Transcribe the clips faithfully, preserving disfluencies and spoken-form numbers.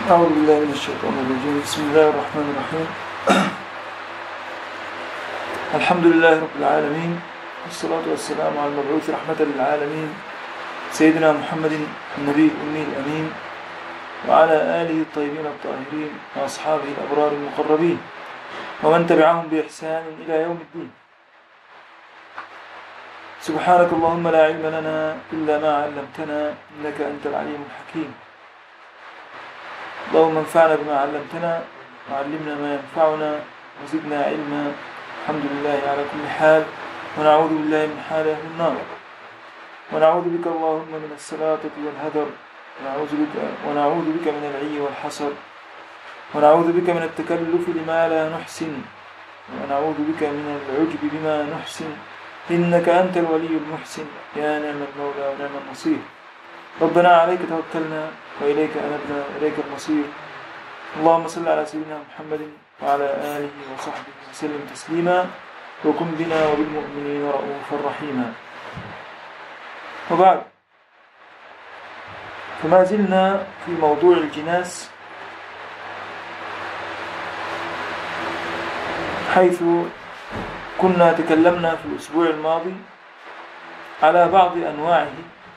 أعوذ بالله من الشيطان الرجيم. بسم الله الرحمن الرحيم. الحمد لله رب العالمين، والصلاة والسلام على المبعوث رحمة للعالمين سيدنا محمد النبي الأمي الأمين، وعلى آله الطيبين الطاهرين وأصحابه الأبرار المقربين ومن تبعهم بإحسان إلى يوم الدين. سبحانك اللهم لا علم لنا إلا ما علمتنا إنك أنت العليم الحكيم. اللهم انفعنا بما علمتنا وعلمنا ما ينفعنا وزدنا علما. الحمد لله على كل حال، ونعوذ بالله من حال أهل النار، ونعوذ بك اللهم من السلاطة والهدر، ونعوذ بك, ونعوذ بك من العي والحصر، ونعوذ بك من التكلف لما لا نحسن، ونعوذ بك من العجب بما نحسن، إنك أنت الولي المحسن، يا نعم المولى ونعم النصير. ربنا عليك توكلنا وإليك أنبنا وإليك المصير. اللهم صل على سيدنا محمد وعلى آله وصحبه وسلم تسليما، وكن بنا وبالمؤمنين رؤوفا رحيما. وبعد، فما زلنا في موضوع الجناس، حيث كنا تكلمنا في الأسبوع الماضي على بعض أنواعه،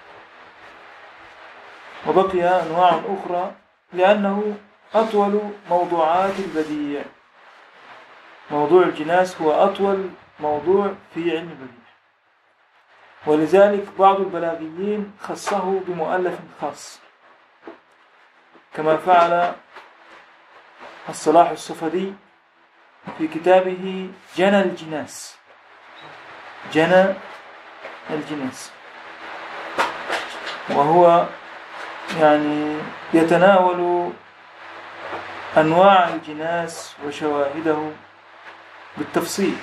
وبقي أنواع أخرى لأنه أطول موضوعات البديع. موضوع الجناس هو أطول موضوع في علم البديع، ولذلك بعض البلاغيين خصه بمؤلف خاص، كما فعل الصلاح الصفدي في كتابه جنى الجناس. جنى الجناس، وهو يعني يتناول أنواع الجناس وشواهده بالتفصيل،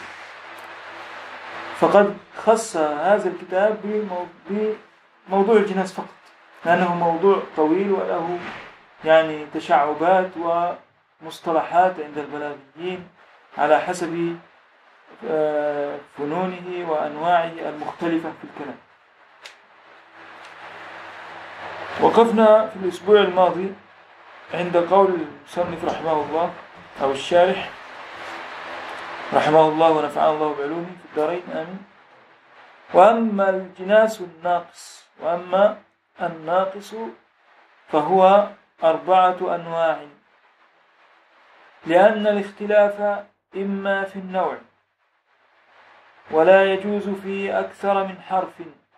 فقد خص هذا الكتاب بموضوع الجناس فقط، لأنه موضوع طويل وله يعني تشعبات ومصطلحات عند البلاغيين على حسب فنونه وأنواعه المختلفة في الكلام. وقفنا في الأسبوع الماضي عند قول المصنف رحمه الله، أو الشارح رحمه الله ونفعنا الله بعلومه في الدارين آمين. وأما الجناس الناقص وأما الناقص فهو أربعة أنواع، لأن الاختلاف إما في النوع، ولا يجوز في أكثر من حرف،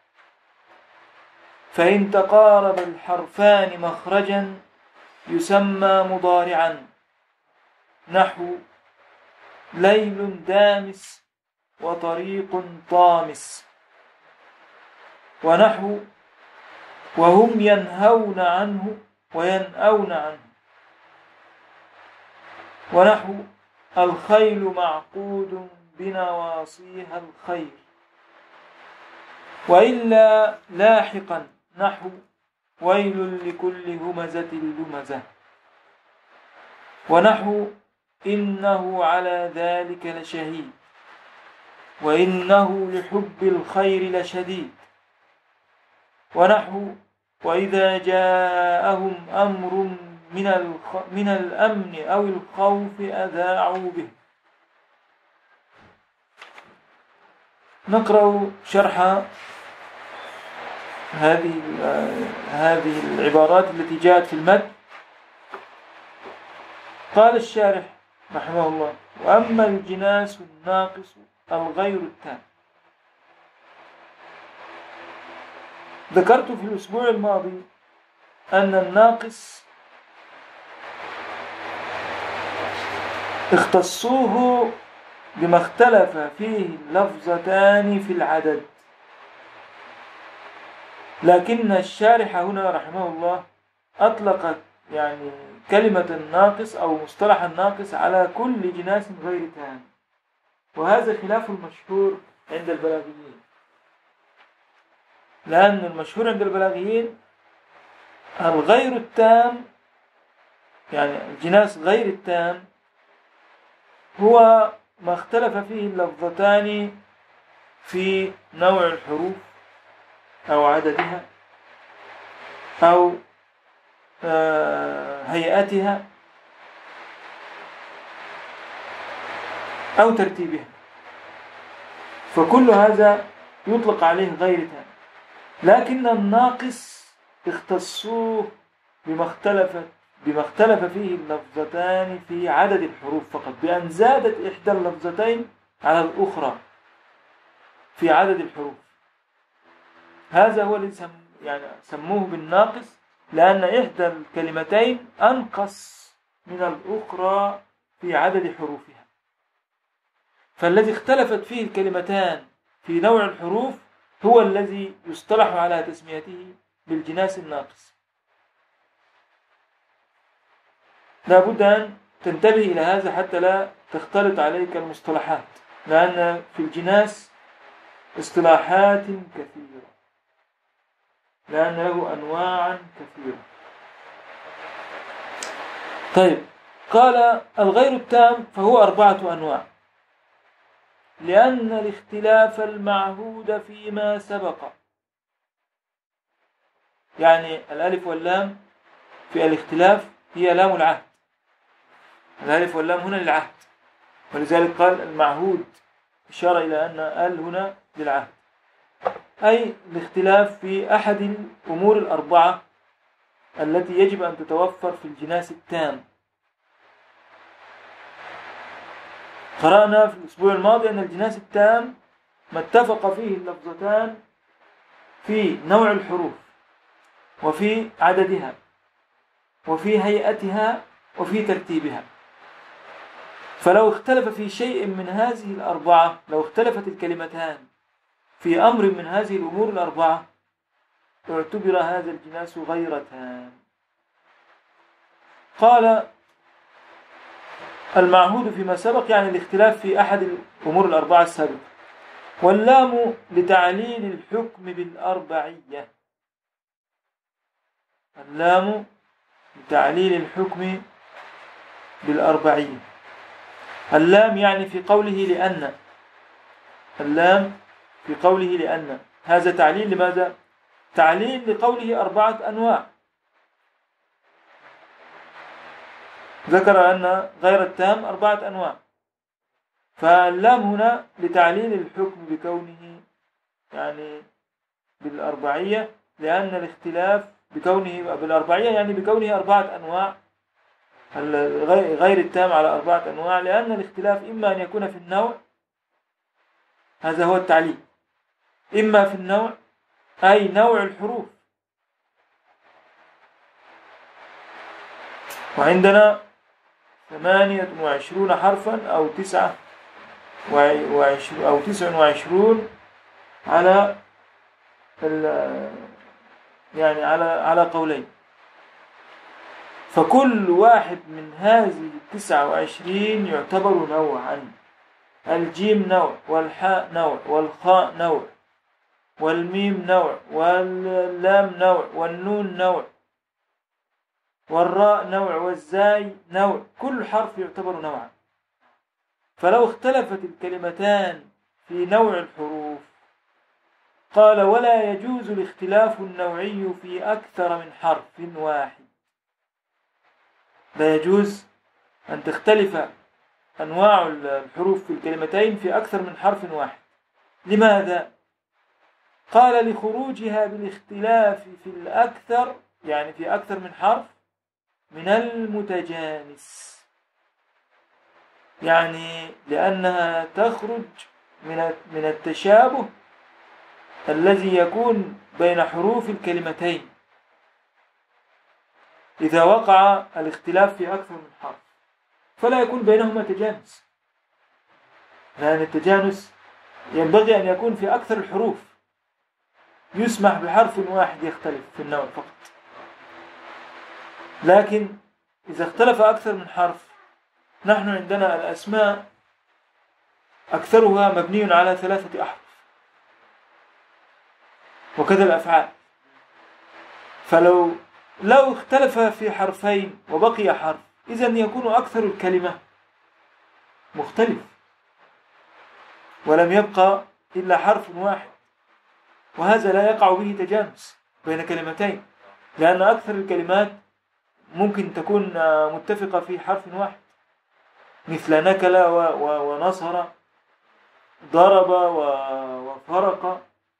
فإن تقارب الحرفان مخرجا يسمى مضارعا، نحو ليل دامس وطريق طامس، ونحو وهم ينهون عنه وينأون عنه، ونحو الخيل معقود بنواصيها الخير، وإلا لاحقا نحو ويل لكل همزة لمزة، ونحو إنه على ذلك لشهيد، وإنه لحب الخير لشديد، ونحو وإذا جاءهم أمر من, الخ... من الأمن أو الخوف أذاعوا به. نقرأ شرح هذه هذه العبارات التي جاءت في المد. قال الشارح رحمه الله: وأما الجناس الناقص الغير التام. ذكرت في الأسبوع الماضي أن الناقص اختصوه بما اختلف فيه اللفظتان في العدد، لكن الشارح هنا رحمه الله أطلق يعني كلمة الناقص أو مصطلح الناقص على كل جناس غير تام، وهذا خلاف المشهور عند البلاغيين، لأن المشهور عند البلاغيين الغير التام، يعني الجناس غير التام هو ما اختلف فيه اللفظتان في نوع الحروف أو عددها أو هيئتها أو ترتيبها، فكل هذا يطلق عليه غير تام. لكن الناقص اختصوه بما اختلفت بما اختلف فيه اللفظتان في عدد الحروف فقط، بأن زادت إحدى اللفظتين على الأخرى في عدد الحروف. هذا هو الذي سم يعني سموه بالناقص، لأن إحدى الكلمتين أنقص من الأخرى في عدد حروفها. فالذي اختلفت فيه الكلمتان في نوع الحروف هو الذي يصطلح على تسميته بالجناس الناقص. لا بد أن تنتبه إلى هذا حتى لا تختلط عليك المصطلحات، لأن في الجناس اصطلاحات كثيرة، لأن له أنواعا كثيرة. طيب، قال الغير التام فهو أربعة أنواع، لأن الاختلاف المعهود فيما سبق، يعني الألف واللام في الاختلاف هي لام العهد، الألف واللام هنا للعهد، ولذلك قال المعهود، إشارة إلى أن ال هنا للعهد، أي الاختلاف في أحد الأمور الأربعة التي يجب أن تتوفر في الجناس التام. قرأنا في الأسبوع الماضي أن الجناس التام ما اتفق فيه اللفظتان في نوع الحروف وفي عددها وفي هيئتها وفي ترتيبها. فلو اختلف في شيء من هذه الأربعة، لو اختلفت الكلمتان في أمر من هذه الأمور الأربعة، اعتبر هذا الجناس غير تام. قال المعهود فيما سبق يعني الاختلاف في أحد الأمور الأربعة السابقة. واللام لتعليل الحكم بالأربعية، اللام لتعليل الحكم بالأربعية. اللام يعني في قوله لأن، اللام في قوله لأن، هذا تعليل لماذا؟ تعليل لقوله أربعة أنواع. ذكر أن غير التام أربعة أنواع، فاللام هنا لتعليل الحكم بكونه يعني بالأربعية، لأن الاختلاف بكونه بالأربعية يعني بكونه أربعة أنواع، غير التام على أربعة أنواع، لأن الاختلاف إما أن يكون في النوع، هذا هو التعليل، إما في النوع أي نوع الحروف. وعندنا ثمانية وعشرون حرفا أو تسعة وعشرون أو تسع وعشرون على يعني على على قولين، فكل واحد من هذه التسعة وعشرين يعتبر نوعا. الجيم نوع، والحاء نوع، والخاء نوع، والميم نوع، واللام نوع، والنون نوع، والراء نوع، والزاي نوع، كل حرف يعتبر نوعا. فلو اختلفت الكلمتان في نوع الحروف، قال ولا يجوز الاختلاف النوعي في أكثر من حرف واحد. لا يجوز أن تختلف أنواع الحروف في الكلمتين في أكثر من حرف واحد. لماذا؟ قال لخروجها بالاختلاف في الأكثر، يعني في أكثر من حرف، من المتجانس، يعني لأنها تخرج من التشابه الذي يكون بين حروف الكلمتين إذا وقع الاختلاف في أكثر من حرف، فلا يكون بينهما تجانس، لأن التجانس ينبغي أن يكون في أكثر الحروف، يسمح بحرف واحد يختلف في النوع فقط. لكن إذا اختلف أكثر من حرف، نحن عندنا الأسماء أكثرها مبني على ثلاثة أحرف، وكذا الأفعال. فلو لو اختلف في حرفين وبقي حرف، إذن يكون أكثر الكلمة مختلف، ولم يبقى إلا حرف واحد، وهذا لا يقع به تجانس بين كلمتين، لأن أكثر الكلمات ممكن تكون متفقة في حرف واحد، مثل نكل ونصر، ضرب وفرق.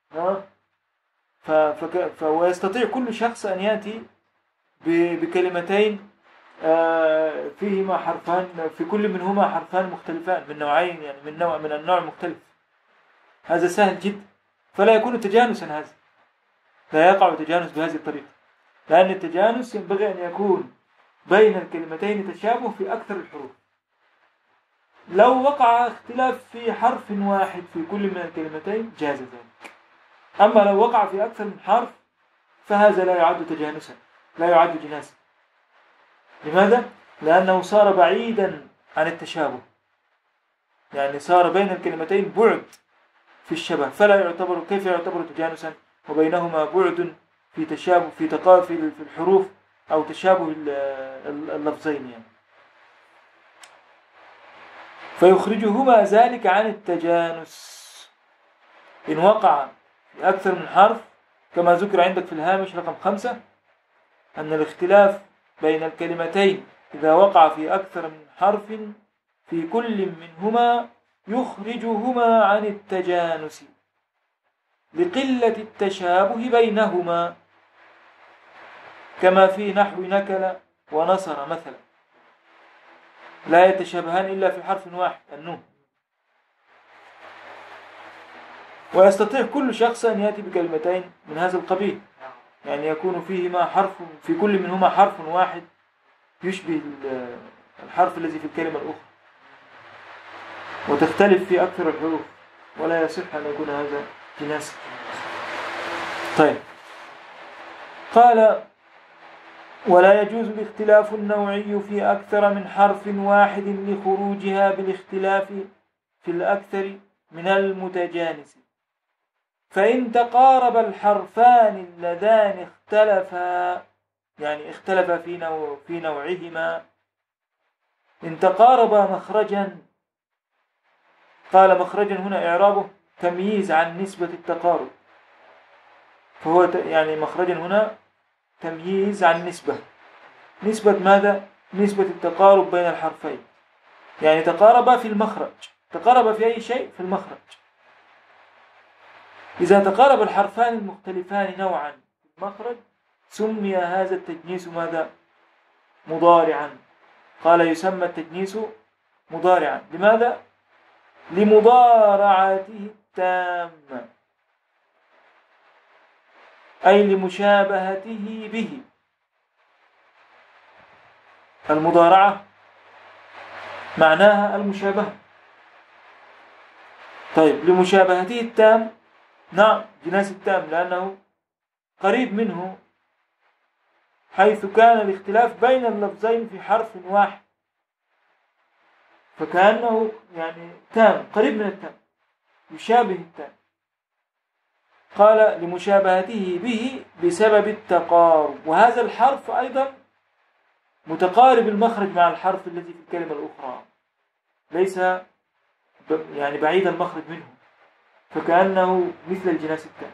ويستطيع كل شخص أن يأتي بكلمتين فيهما حرفان، في كل منهما حرفان مختلفان من نوعين، يعني من نوع من النوع المختلف. هذا سهل جدا، فلا يكون تجانسا، هذا لا يقع تجانس بهذه الطريقة، لأن التجانس ينبغي أن يكون بين الكلمتين تشابه في أكثر الحروف. لو وقع اختلاف في حرف واحد في كل من الكلمتين جاز ذلك، أما لو وقع في أكثر من حرف فهذا لا يعد تجانسا، لا يعد جناسا. لماذا؟ لأنه صار بعيدا عن التشابه، يعني صار بين الكلمتين بعد في الشبه، فلا يعتبر، كيف يعتبر تجانسا وبينهما بعد في تشابه في تقافل في الحروف أو تشابه اللفظين يعني. فيخرجهما ذلك عن التجانس إن وقع في أكثر من حرف، كما ذكر عندك في الهامش رقم خمسة أن الاختلاف بين الكلمتين إذا وقع في أكثر من حرف في كل منهما يخرجهما عن التجانس لقلة التشابه بينهما، كما في نحو نكل ونصر مثلا، لا يتشابهان إلا في حرف واحد النون. ويستطيع كل شخص أن يأتي بكلمتين من هذا القبيل، يعني يكون فيهما حرف، في كل منهما حرف واحد يشبه الحرف الذي في الكلمة الأخرى، وتختلف في أكثر الحروف، ولا يصح أن يكون هذا جناسا. طيب، قال: ولا يجوز الاختلاف النوعي في أكثر من حرف واحد لخروجها بالاختلاف في الأكثر من المتجانس، فإن تقارب الحرفان اللذان اختلفا، يعني اختلفا في نوع في نوعهما، إن تقاربا مخرجا. قال مخرجا هنا إعرابه تمييز عن نسبة التقارب، فهو يعني مخرجا هنا تمييز عن نسبة. نسبة ماذا؟ نسبة التقارب بين الحرفين، يعني تقاربا في المخرج. تقاربا في أي شيء؟ في المخرج. إذا تقارب الحرفان المختلفان نوعا في المخرج سمي هذا التجنيس ماذا؟ مضارعا. قال يسمى التجنيس مضارعا. لماذا؟ لمضارعته التامة، أي لمشابهته به. المضارعة معناها المشابهة. طيب، لمشابهته التام، نعم جناس التام، لأنه قريب منه، حيث كان الاختلاف بين اللفظين في حرف واحد، فكأنه يعني تام، قريب من التام، يشابه التام. قال لمشابهته به بسبب التقارب، وهذا الحرف أيضا متقارب المخرج مع الحرف الذي في الكلمة الأخرى، ليس يعني بعيد المخرج منه، فكأنه مثل الجناس التام،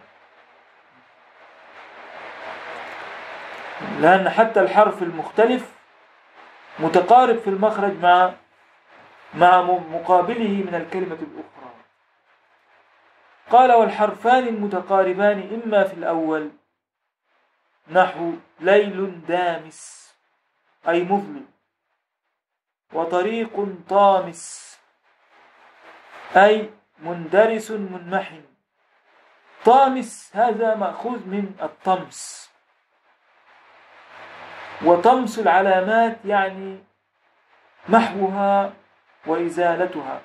لأن حتى الحرف المختلف متقارب في المخرج مع مع مقابله من الكلمة الأخرى. قال والحرفان المتقاربان إما في الأول نحو ليل دامس أي مظلم، وطريق طامس أي مندرس منمحن. طامس هذا مأخوذ من الطمس، وطمس العلامات يعني محوها وإزالتها.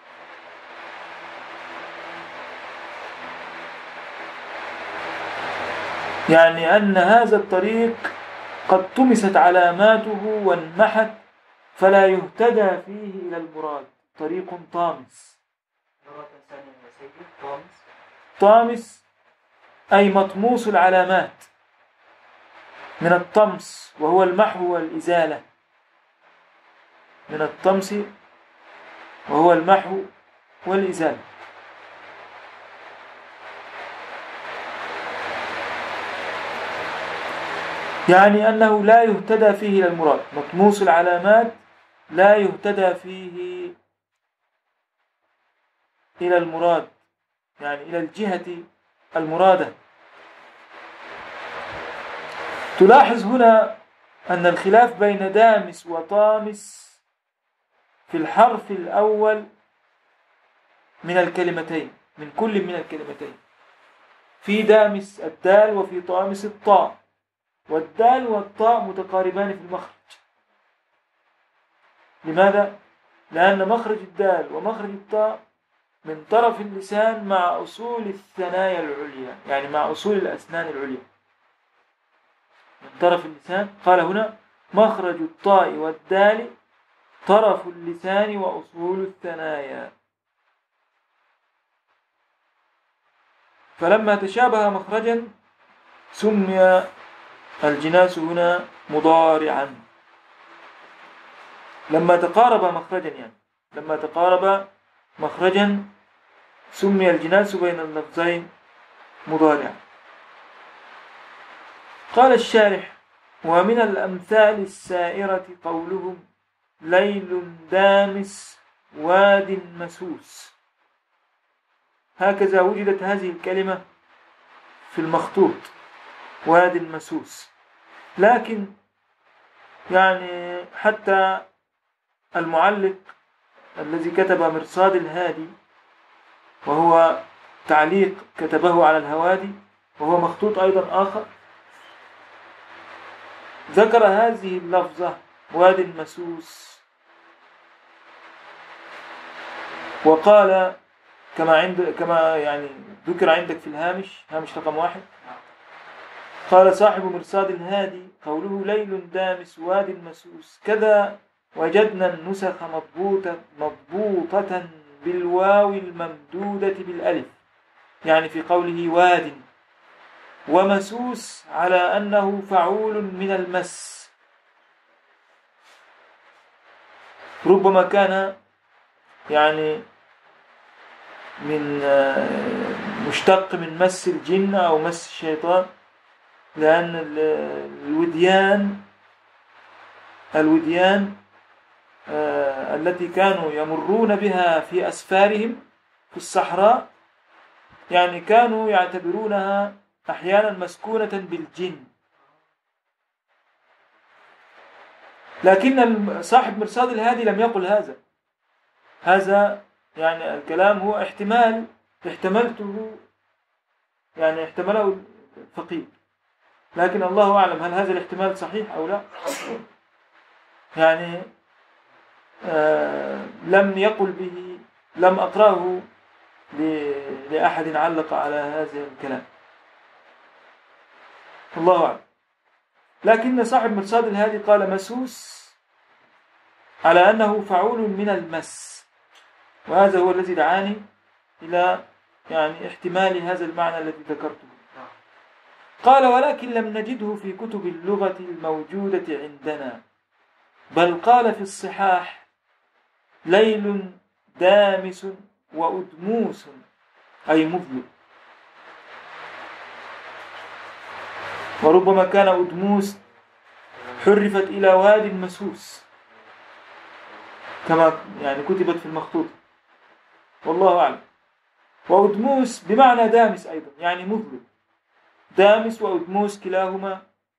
يعني أن هذا الطريق قد طمست علاماته وانمحت فلا يهتدى فيه إلى المراد. طريق طامس. طامس أي مطموس العلامات من الطمس، وهو المحو والإزالة. من الطمس وهو المحو والإزالة. يعني أنه لا يهتدى فيه إلى المراد. مطموس العلامات لا يهتدى فيه إلى المراد، يعني إلى الجهة المرادة. تلاحظ هنا أن الخلاف بين دامس وطامس في الحرف الأول من الكلمتين، من كل من الكلمتين. في دامس الدال وفي طامس الطاء، والدال والطاء متقاربان في المخرج. لماذا؟ لأن مخرج الدال ومخرج الطاء من طرف اللسان مع أصول الثنايا العليا، يعني مع أصول الأسنان العليا من طرف اللسان. قال هنا مخرج الطاء والدال طرف اللسان وأصول الثنايا. فلما تشابه مخرجا سمي الجناس هنا مضارعا. لما تقارب مخرجا يعني لما تقارب مخرجا سمي الجناس بين اللفظين مضارعا. قال الشارح: ومن الأمثال السائرة قولهم ليل دامس واد مسوس. هكذا وجدت هذه الكلمة في المخطوط، واد مسوس. لكن يعني حتى المعلق الذي كتب مرصاد الهادي، وهو تعليق كتبه على الهوادي وهو مخطوط أيضا آخر، ذكر هذه اللفظة واد مسوس، وقال كما عند كما يعني ذكر عندك في الهامش، هامش رقم واحد، قال صاحب مرصاد الهادي قوله ليل دامس واد مسوس كذا وجدنا النسخ مضبوطة مضبوطة بالواو الممدودة بالألف، يعني في قوله واد، ومسوس على أنه فعول من المس، ربما كان يعني من مشتق من مس الجن أو مس الشيطان، لأن الوديان الوديان التي كانوا يمرون بها في أسفارهم في الصحراء يعني كانوا يعتبرونها أحيانا مسكونة بالجن. لكن صاحب مرصاد الهادي لم يقل هذا. هذا يعني الكلام هو احتمال احتملته يعني احتمله الفقيه، لكن الله أعلم هل هذا الاحتمال صحيح أو لا. يعني آه لم يقل به، لم أقرأه لأحد علق على هذا الكلام، الله أعلم. لكن صاحب مرصاد الهادي قال مسوس على أنه فعول من المس، وهذا هو الذي دعاني إلى يعني احتمال هذا المعنى الذي ذكرته. قال ولكن لم نجده في كتب اللغة الموجودة عندنا، بل قال في الصحاح ليل دامس وأدموس أي مظلم. وربما كان أدموس حرفت إلى واد مسوس كما يعني كتبت في المخطوط، والله أعلم. وأدموس بمعنى دامس أيضا، يعني مظلم. دامس وأدموس كلاهما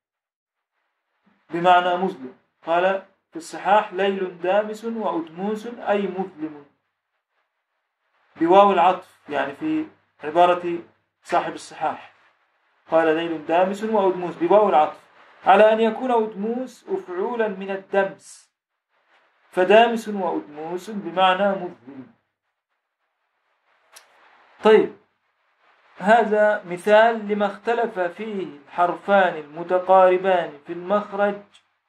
بمعنى مظلم. قال في الصحاح ليل دامس وأدموس أي مظلم بواو العطف، يعني في عبارة صاحب الصحاح قال ليل دامس وأدموس بواو العطف، على أن يكون أدموس أفعولا من الدمس، فدامس وأدموس بمعنى مظلم. طيب، هذا مثال لما اختلف فيه الحرفان المتقاربان في المخرج،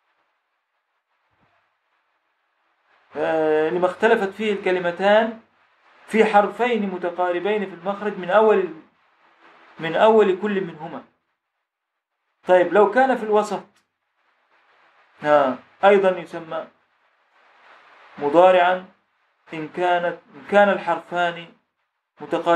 آه لما اختلفت فيه الكلمتان في حرفين متقاربين في المخرج من أول من أول كل منهما. طيب، لو كان في الوسط آه أيضا يسمى مضارعا إن كانت إن كان الحرفان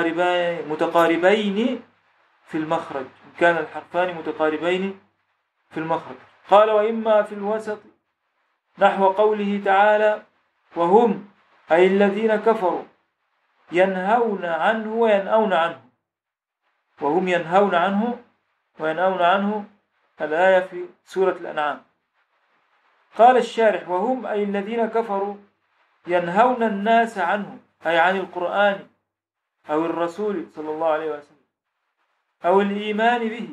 متقاربين متقاربين في المخرج، إن كان الحرفان متقاربين في المخرج. قال وإما في الوسط نحو قوله تعالى وهم أي الذين كفروا ينهون عنه وينأون عنه، وهم ينهون عنه وينأون عنه، الآية في سورة الأنعام. قال الشارح وهم أي الذين كفروا ينهون الناس عنه، أي عن القرآن أو الرسول صلى الله عليه وسلم أو الإيمان به،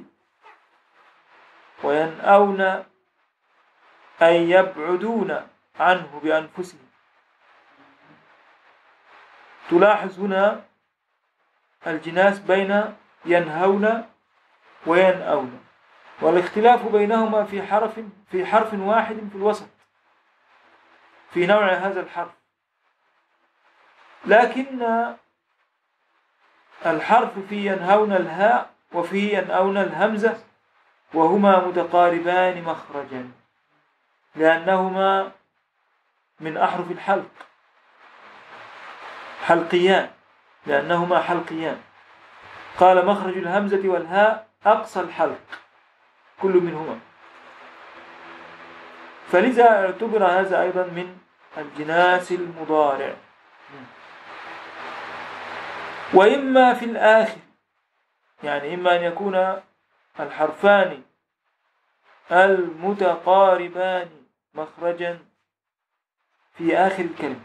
وينأون أي يبعدون عنه بأنفسهم. تلاحظ هنا الجناس بين ينهون وينأون، والاختلاف بينهما في حرف في حرف واحد في الوسط في نوع هذا الحرف، لكن الحرف في ينهون الهاء وفي ينأون الهمزة، وهما متقاربان مخرجا لأنهما من أحرف الحلق، حلقيان، لأنهما حلقيان. قال مخرج الهمزة والهاء أقصى الحلق كل منهما، فلذا اعتبر هذا أيضا من الجناس المضارع. وإما في الآخر، يعني إما أن يكون الحرفان المتقاربان مخرجا في آخر الكلمة،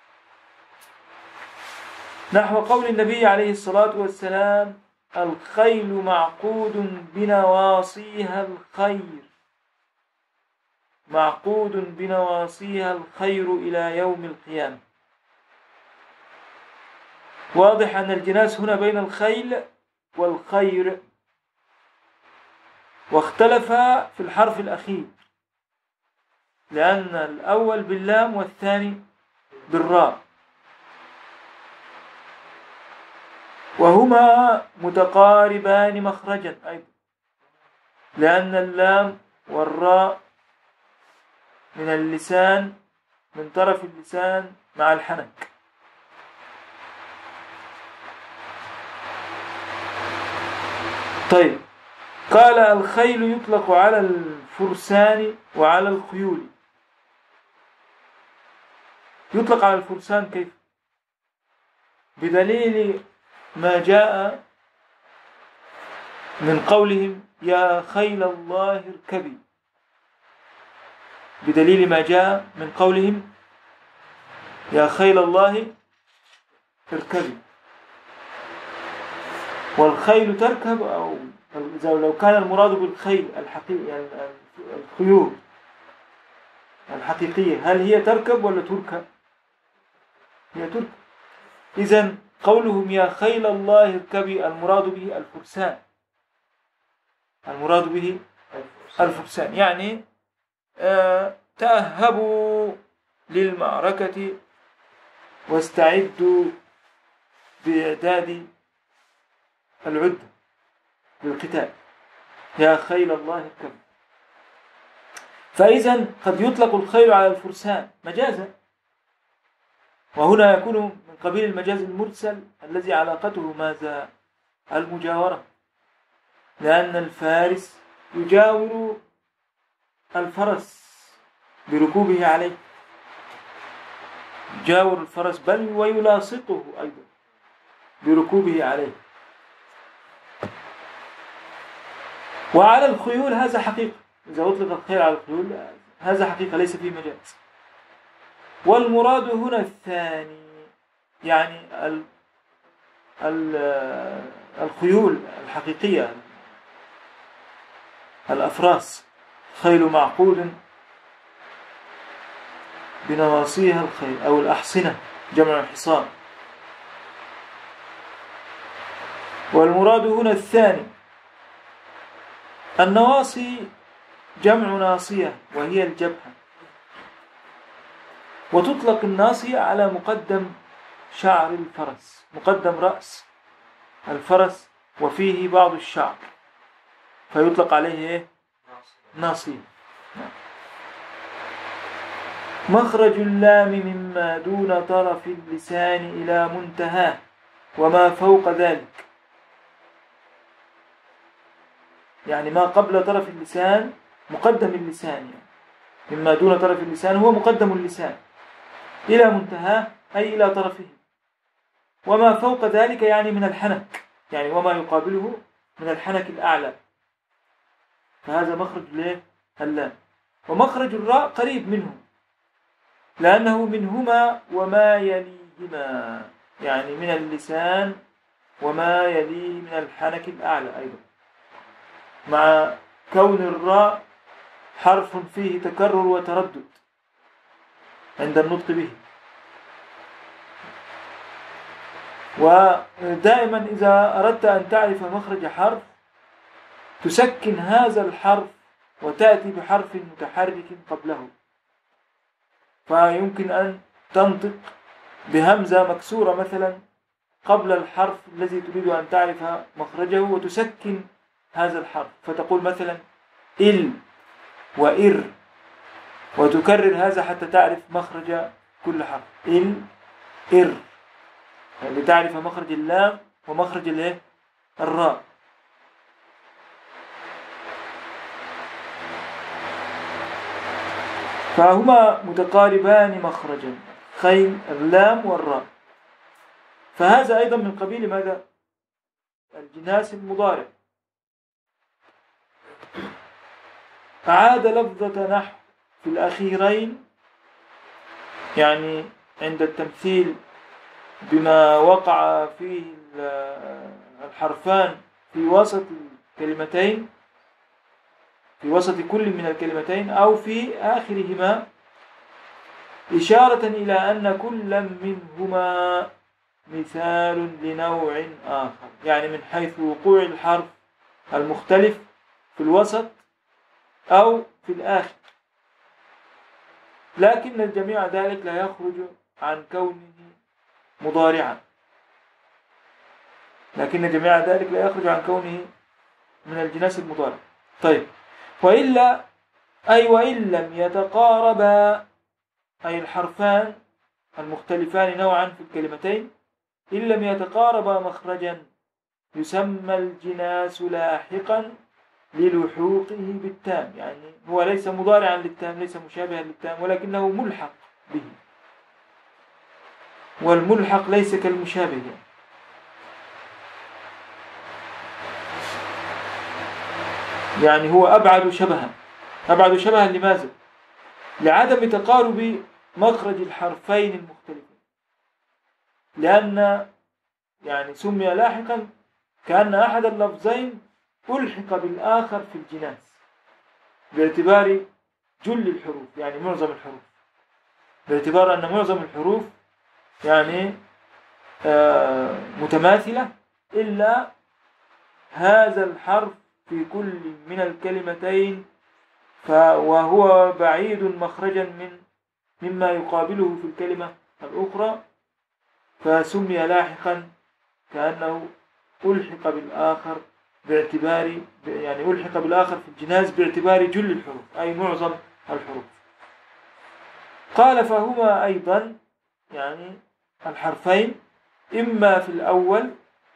نحو قول النبي عليه الصلاة والسلام الخيل معقود بنواصيها الخير، معقود بنواصيها الخير إلى يوم القيامة. واضح أن الجناس هنا بين الخيل والخير، واختلف في الحرف الأخير، لأن الأول باللام والثاني بالراء، وهما متقاربان مخرجا أيضا، لأن اللام والراء من اللسان، من طرف اللسان مع الحنك. طيب، قال الخيل يطلق على الفرسان وعلى الخيول. يطلق على الفرسان كيف؟ بدليل ما جاء من قولهم يا خيل الله اركبي، بدليل ما جاء من قولهم يا خيل الله اركبي. والخيل تركب، أو لو كان المراد بالخيل الحقيقي يعني الخيول الحقيقية، هل هي تركب ولا تركب؟ هي تركب. إذن قولهم يا خيل الله اركبي المراد به الفرسان، المراد به الفرسان، يعني آه تأهبوا للمعركة واستعدوا بإعداد العدة للقتال، يا خيل الله اركبي. فإذا قد يطلق الخيل على الفرسان مجازا، وهنا يكون من قبيل المجاز المرسل الذي علاقته ماذا؟ المجاورة، لأن الفارس يجاور الفرس بركوبه عليه، يجاور الفرس بل ويلاصقه أيضا بركوبه عليه. وعلى الخيول هذا حقيقة، إذا أطلق الخيل على الخيول هذا حقيقة ليس فيه مجاز. والمراد هنا الثاني، يعني ال ال الخيول الحقيقية، الأفراس، خيل معقود بنواصيها الخيل، أو الأحصنة جمع حصان. والمراد هنا الثاني، النواصي جمع ناصية وهي الجبهة، وتطلق الناصية على مقدم شعر الفرس، مقدم رأس الفرس وفيه بعض الشعر، فيطلق عليه ناصية. مخرج اللام مما دون طرف اللسان إلى منتهاه وما فوق ذلك، يعني ما قبل طرف اللسان مقدم اللسان يعني مما دون طرف اللسان هو مقدم اللسان إلى منتهاه أي إلى طرفه، وما فوق ذلك يعني من الحنك، يعني وما يقابله من الحنك الأعلى، فهذا مخرج اللام. ومخرج الراء قريب منه لأنه منهما وما يليهما، يعني من اللسان وما يليه من الحنك الأعلى أيضا، مع كون الراء حرف فيه تكرر وتردد عند النطق به. ودائما إذا أردت أن تعرف مخرج حرف تسكن هذا الحرف وتأتي بحرف متحرك قبله، فيمكن أن تنطق بهمزة مكسورة مثلا قبل الحرف الذي تريد أن تعرف مخرجه وتسكن هذا الحرف، فتقول مثلا إل وإر، وتكرر هذا حتى تعرف مخرج كل حرف، إل إر، يعني لتعرف مخرج اللام ومخرج الايه الراء. فهما متقاربان مخرجا، خيل اللام والراء. فهذا أيضا من قبيل ماذا؟ الجناس المضارع. أعاد لفظة نحو في الأخيرين، يعني عند التمثيل بما وقع فيه الحرفان في وسط الكلمتين، في وسط كل من الكلمتين أو في آخرهما، إشارة إلى أن كل منهما مثال لنوع آخر، يعني من حيث وقوع الحرف المختلف في الوسط أو في الآخر، لكن الجميع ذلك لا يخرج عن كونه مضارعا، لكن جميع ذلك لا يخرج عن كونه من الجناس المضارع. طيب، وإلا أي وإن لم يتقاربا، أي الحرفان المختلفان نوعا في الكلمتين إن لم يتقاربا مخرجا يسمى الجناس لاحقا للحوقه بالتام، يعني هو ليس مضارعا للتام، ليس مشابها للتام، ولكنه ملحق به، والملحق ليس كالمشابه، يعني هو أبعد شبها. أبعد شبها لماذا؟ لعدم تقارب مخرج الحرفين المختلفين، لأن يعني سمي لاحقا كأن أحد اللفظين ألحق بالآخر في الجناس باعتبار جل الحروف، يعني معظم الحروف، باعتبار أن معظم الحروف يعني آه متماثلة إلا هذا الحرف في كل من الكلمتين وهو بعيد مخرجا من مما يقابله في الكلمة الأخرى، فسمي لاحقا كأنه ألحق بالآخر باعتبار يعني ألحق بالآخر في الجناس باعتبار جل الحروف أي معظم الحروف. قال فهما أيضا يعني الحرفين إما في الأول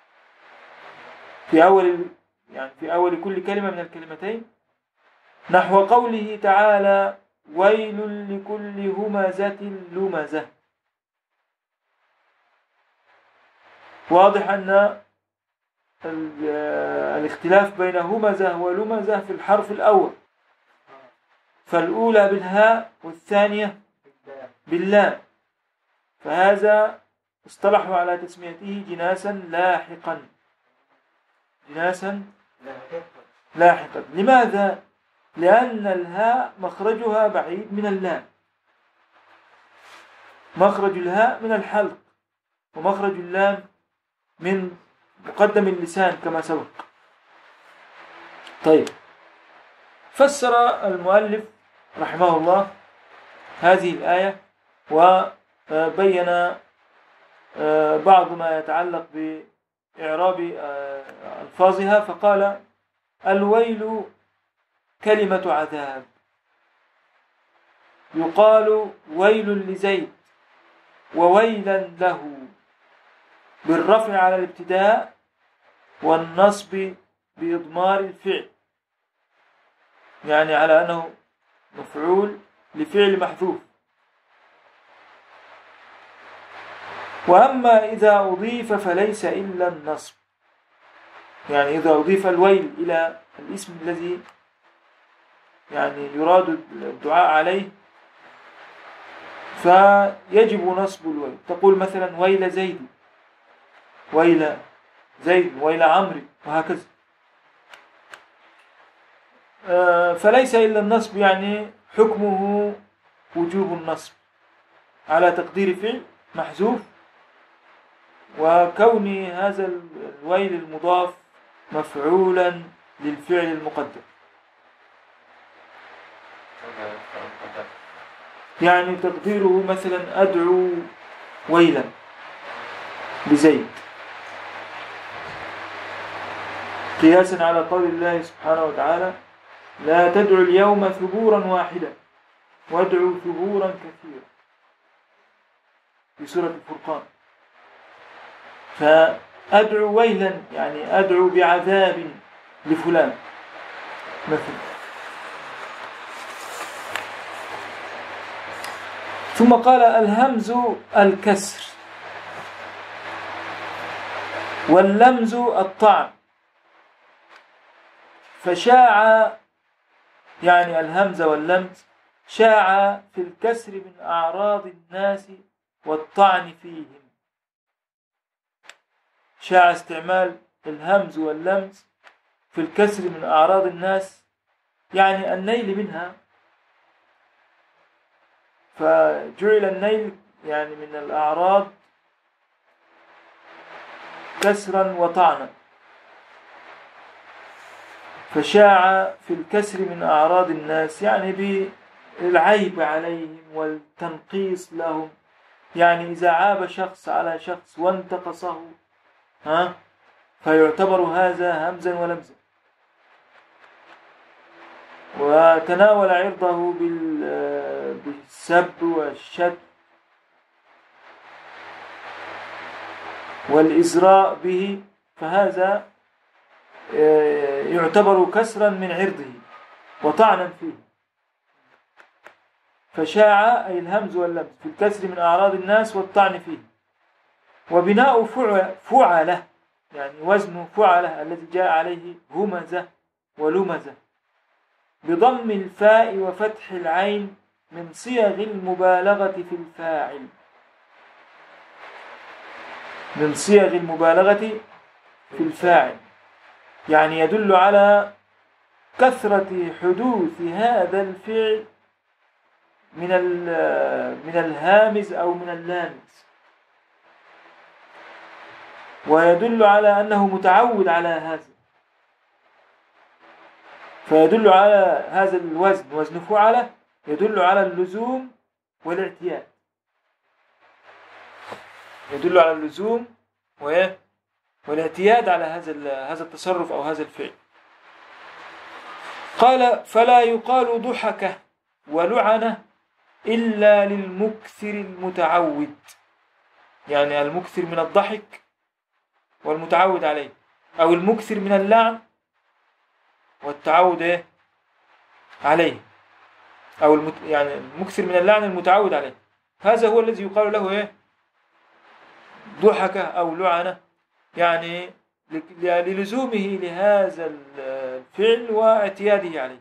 في أول يعني في أول كل كلمة من الكلمتين، نحو قوله تعالى ويل لكل همزة لمزة. واضح أن الاختلاف بين همزة ولمزة في الحرف الأول، فالأولى بالهاء والثانية باللام، فهذا اصطلحوا على تسميته جناسا لاحقا، جناسا لاحقا. لماذا؟ لأن الهاء مخرجها بعيد من اللام، مخرج الهاء من الحلق، ومخرج اللام من مقدم اللسان كما سبق. طيب، فسر المؤلف رحمه الله هذه الآية وبين بعض ما يتعلق بإعراب ألفاظها، فقال الويل كلمة عذاب، يقال ويل لزيد وويلا له بالرفع على الابتداء والنصب بإضمار الفعل، يعني على أنه مفعول لفعل محذوف. وأما إذا أضيف فليس إلا النصب، يعني إذا أضيف الويل إلى الاسم الذي يعني يراد الدعاء عليه فيجب نصب الويل. تقول مثلا ويل زيد، ويل زيد، ويل عمرو، وهكذا. فليس إلا النصب يعني حكمه وجوب النصب على تقدير فعل محذوف، وكون هذا الويل المضاف مفعولا للفعل المقدر. يعني تقديره مثلا أدعو ويلا بزيد، قياسا على قول الله سبحانه وتعالى لا تدعو اليوم ثبورا واحدا وادعوا ثبورا كثيرا في سورة الفرقان. فأدعو ويلا يعني أدعو بعذاب لفلان مثلا. ثم قال الهمز الكسر واللمز الطعن. فشاع يعني الهمز واللمز شاع في الكسر من أعراض الناس والطعن فيهم. شاع استعمال الهمز واللمز في الكسر من أعراض الناس يعني النيل منها، فجعل النيل يعني من الأعراض كسرا وطعنا. فشاع في الكسر من أعراض الناس يعني بالعيب عليهم والتنقيص لهم، يعني إذا عاب شخص على شخص وانتقصه ها فيعتبر هذا همزا ولمزا، وتناول عرضه بالسب والشد والإزراء به، فهذا يعتبر كسرا من عرضه وطعنا فيه. فشاع أي الهمز واللمز في الكسر من أعراض الناس والطعن فيه. وبناء فعله يعني وزن فعله الذي جاء عليه همزة ولمزة بضم الفاء وفتح العين من صيغ المبالغة في الفاعل، من صيغ المبالغة في الفاعل، يعني يدل على كثرة حدوث هذا الفعل من من الهامز أو من اللامز، ويدل على أنه متعود على هذا، فيدل على هذا الوزن وزن فعله يدل على اللزوم والاعتياد، يدل على اللزوم والاعتياد على هذا هذا التصرف أو هذا الفعل. قال فلا يقال ضحك ولعنة إلا للمكثر المتعود، يعني المكثر من الضحك والمتعود عليه، أو المكثر من اللعن والتعود إيه عليه، أو المت... يعني المكثر من اللعن المتعود عليه، هذا هو الذي يقال له إيه ضحك أو لعنة، يعني للزومه لهذا الفعل واعتياده عليه.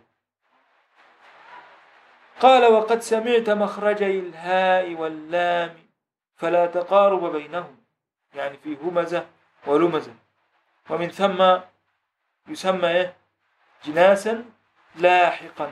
قال وقد سمعت مخرجي الهاء واللام فلا تقارب بينهم، يعني في همزة ولمزة، ومن ثم يسمى إيه جناسا لاحقا.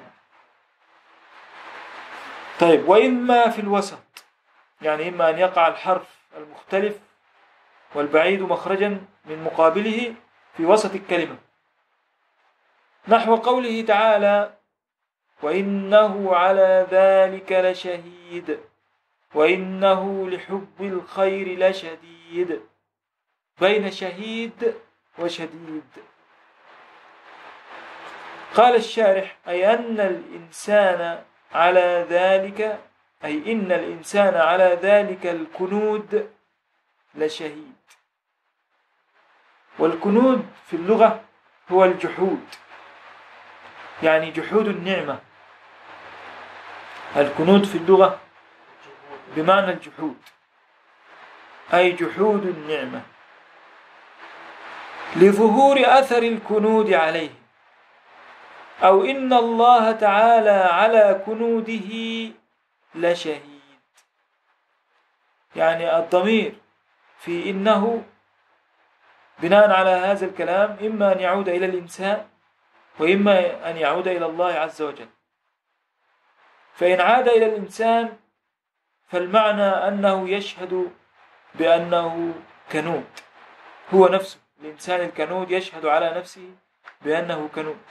طيب وإما في الوسط، يعني إما أن يقع الحرف المختلف والبعيد مخرجا من مقابله في وسط الكلمة، نحو قوله تعالى وإنه على ذلك لشهيد وإنه لحب الخير لشديد، بين شهيد وشديد. قال الشارح أي أن الإنسان على ذلك، أي إن الإنسان على ذلك الكنود لشهيد. والكنود في اللغة هو الجحود، يعني جحود النعمة. الكنود في اللغة بمعنى الجحود، أي جحود النعمة لظهور أثر الكنود عليه، أو إن الله تعالى على كنوده لشهيد. يعني الضمير في إنه بناء على هذا الكلام إما أن يعود إلى الإنسان وإما أن يعود إلى الله عز وجل. فإن عاد إلى الإنسان فالمعنى أنه يشهد بأنه كنود، هو نفسه الإنسان الكنود يشهد على نفسه بأنه كنود.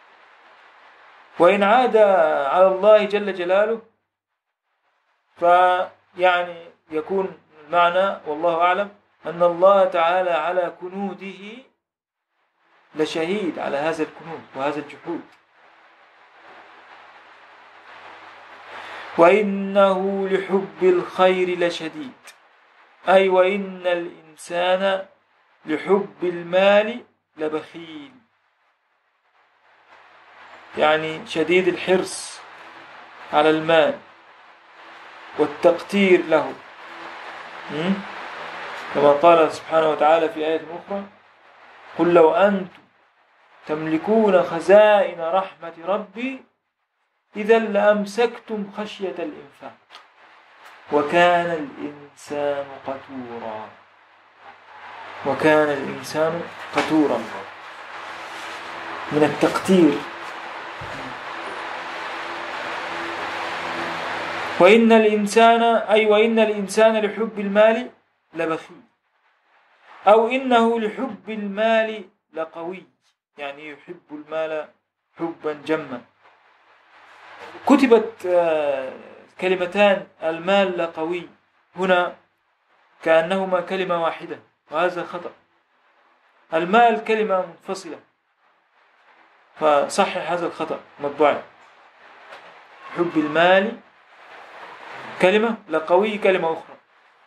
وإن عاد على الله جل جلاله فيعني يكون المعنى والله أعلم أن الله تعالى على كنوده لشهيد، على هذا الكنود وهذا الجحود. وإنه لحب الخير لشديد، أي وإن الإنسان لحب المال لبخيل، يعني شديد الحرص على المال والتقتير له، كما قال سبحانه وتعالى في آية أخرى: قل لو أنتم تملكون خزائن رحمة ربي إذا لأمسكتم خشية الإنفاق وكان الإنسان قتورا. وكان الإنسان قتورا من التقتير. وإن الإنسان أي وإن الإنسان لحب المال لبخيل، أو إنه لحب المال لقوي، يعني يحب المال حبا جما. كتبت كلمتان المال لقوي هنا كأنهما كلمة واحدة، وهذا خطأ. المال كلمة منفصلة، فصحح هذا الخطأ مطبعي. حب المال كلمة، لقوي كلمة أخرى.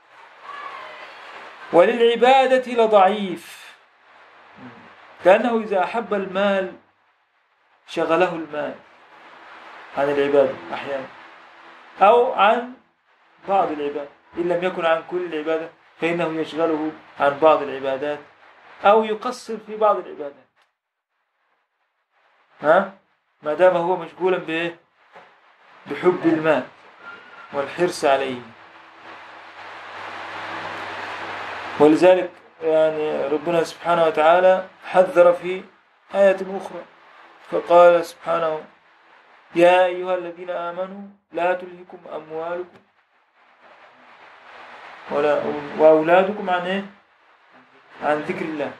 وللعبادة لضعيف، كأنه إذا أحب المال شغله المال عن العبادة أحيانا، أو عن بعض العبادة. إن لم يكن عن كل العبادة فإنه يشغله عن بعض العبادات، أو يقصر في بعض العبادات، ها ما دام هو مشغولا بإيه؟ بحب المال والحرص عليه. ولذلك يعني ربنا سبحانه وتعالى حذر في آية أخرى فقال سبحانه: يا أيها الذين آمنوا لا تلهكم أموالكم ولا وأولادكم عن إيه؟ عن ذكر الله.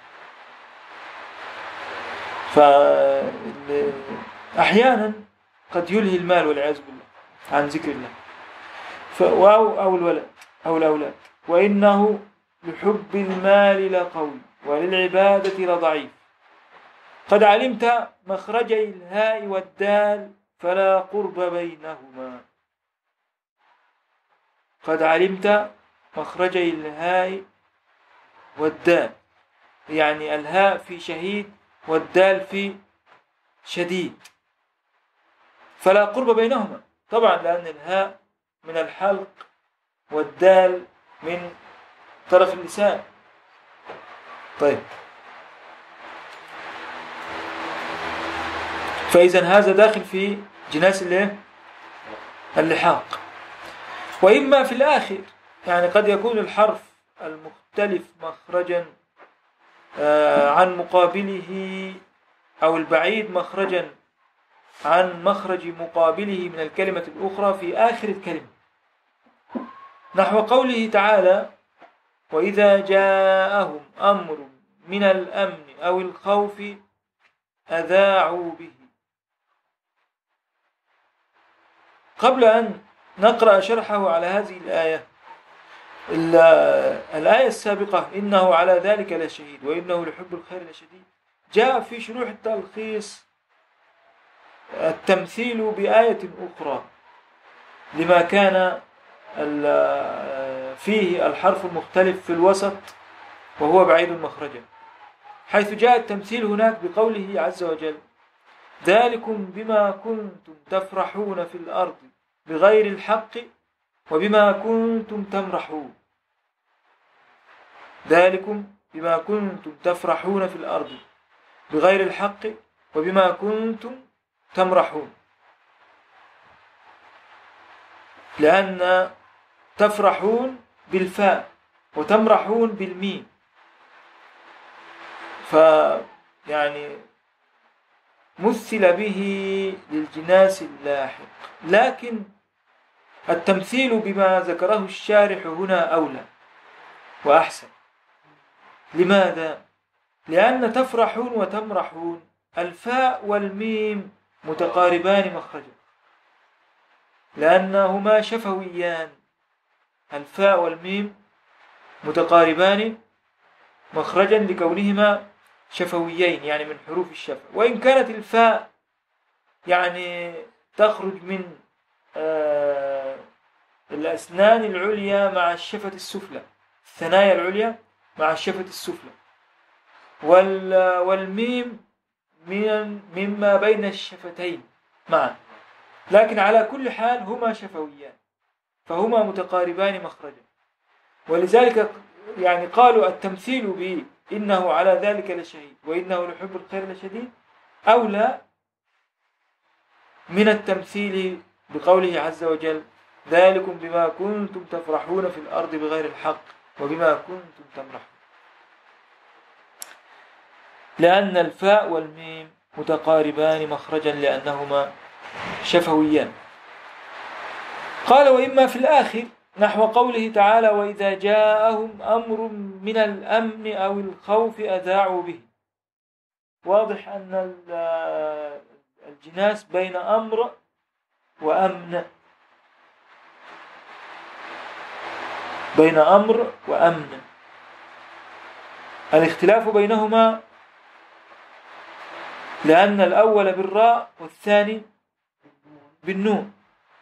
فأحيانا قد يلهي المال والعياذ بالله عن ذكر الله، أو أو الولد أو الأولاد. وإنه لحب المال لقوي وللعبادة لضعيف. قد علمت مخرجي الهاء والدال فلا قرب بينهما. قد علمت مخرجي الهاء والدال، يعني الهاء في شهيد والدال في شديد، فلا قرب بينهما. طبعا لأن الهاء من الحلق والدال من طرف اللسان. طيب، فإذا هذا داخل في جناس اللحاق. وإما في الآخر، يعني قد يكون الحرف المختلف مخرجا عن مقابله، أو البعيد مخرجا عن مخرج مقابله من الكلمة الأخرى في آخر الكلمة، نحو قوله تعالى: وإذا جاءهم أمر من الأمن أو الخوف أذاعوا به. قبل أن نقرأ شرحه على هذه الآية، الآية السابقة إنه على ذلك لشهيد وإنه لحب الخير لشديد، جاء في شروح التلخيص التمثيل بآية أخرى لما كان فيه الحرف المختلف في الوسط وهو بعيد مخرجا، حيث جاء التمثيل هناك بقوله عز وجل: ذلكم بما كنتم تفرحون في الأرض بغير الحق وبما كنتم تمرحون. ذلكم بما كنتم تفرحون في الأرض بغير الحق وبما كنتم تمرحون، لأن تفرحون بالفاء وتمرحون بالميم، فيعني مثل به للجناس اللاحق. لكن التمثيل بما ذكره الشارح هنا أولى وأحسن. لماذا؟ لأن تفرحون وتمرحون الفاء والميم متقاربان مخرجا، لأنهما شفويان. الفاء والميم متقاربان مخرجا لكونهما شفويين، يعني من حروف الشفا. وإن كانت الفاء يعني تخرج من آه الأسنان العليا مع الشفة السفلى، الثنايا العليا مع الشفة السفلى، والميم من مما بين الشفتين معا، لكن على كل حال هما شفويان فهما متقاربان مخرجا. ولذلك يعني قالوا التمثيل به إنه على ذلك لشهيد وإنه لحب الخير لشديد أولى من التمثيل بقوله عز وجل ذلكم بما كنتم تفرحون في الأرض بغير الحق وبما كنتم تمرحون، لأن الفاء والميم متقاربان مخرجا لأنهما شفويان. قال وإما في الآخر نحو قوله تعالى وإذا جاءهم أمر من الأمن أو الخوف أذاعوا به. واضح أن الجناس بين أمر وأمن، بين أمر وأمن، الاختلاف بينهما لأن الأول بالراء والثاني بالنون.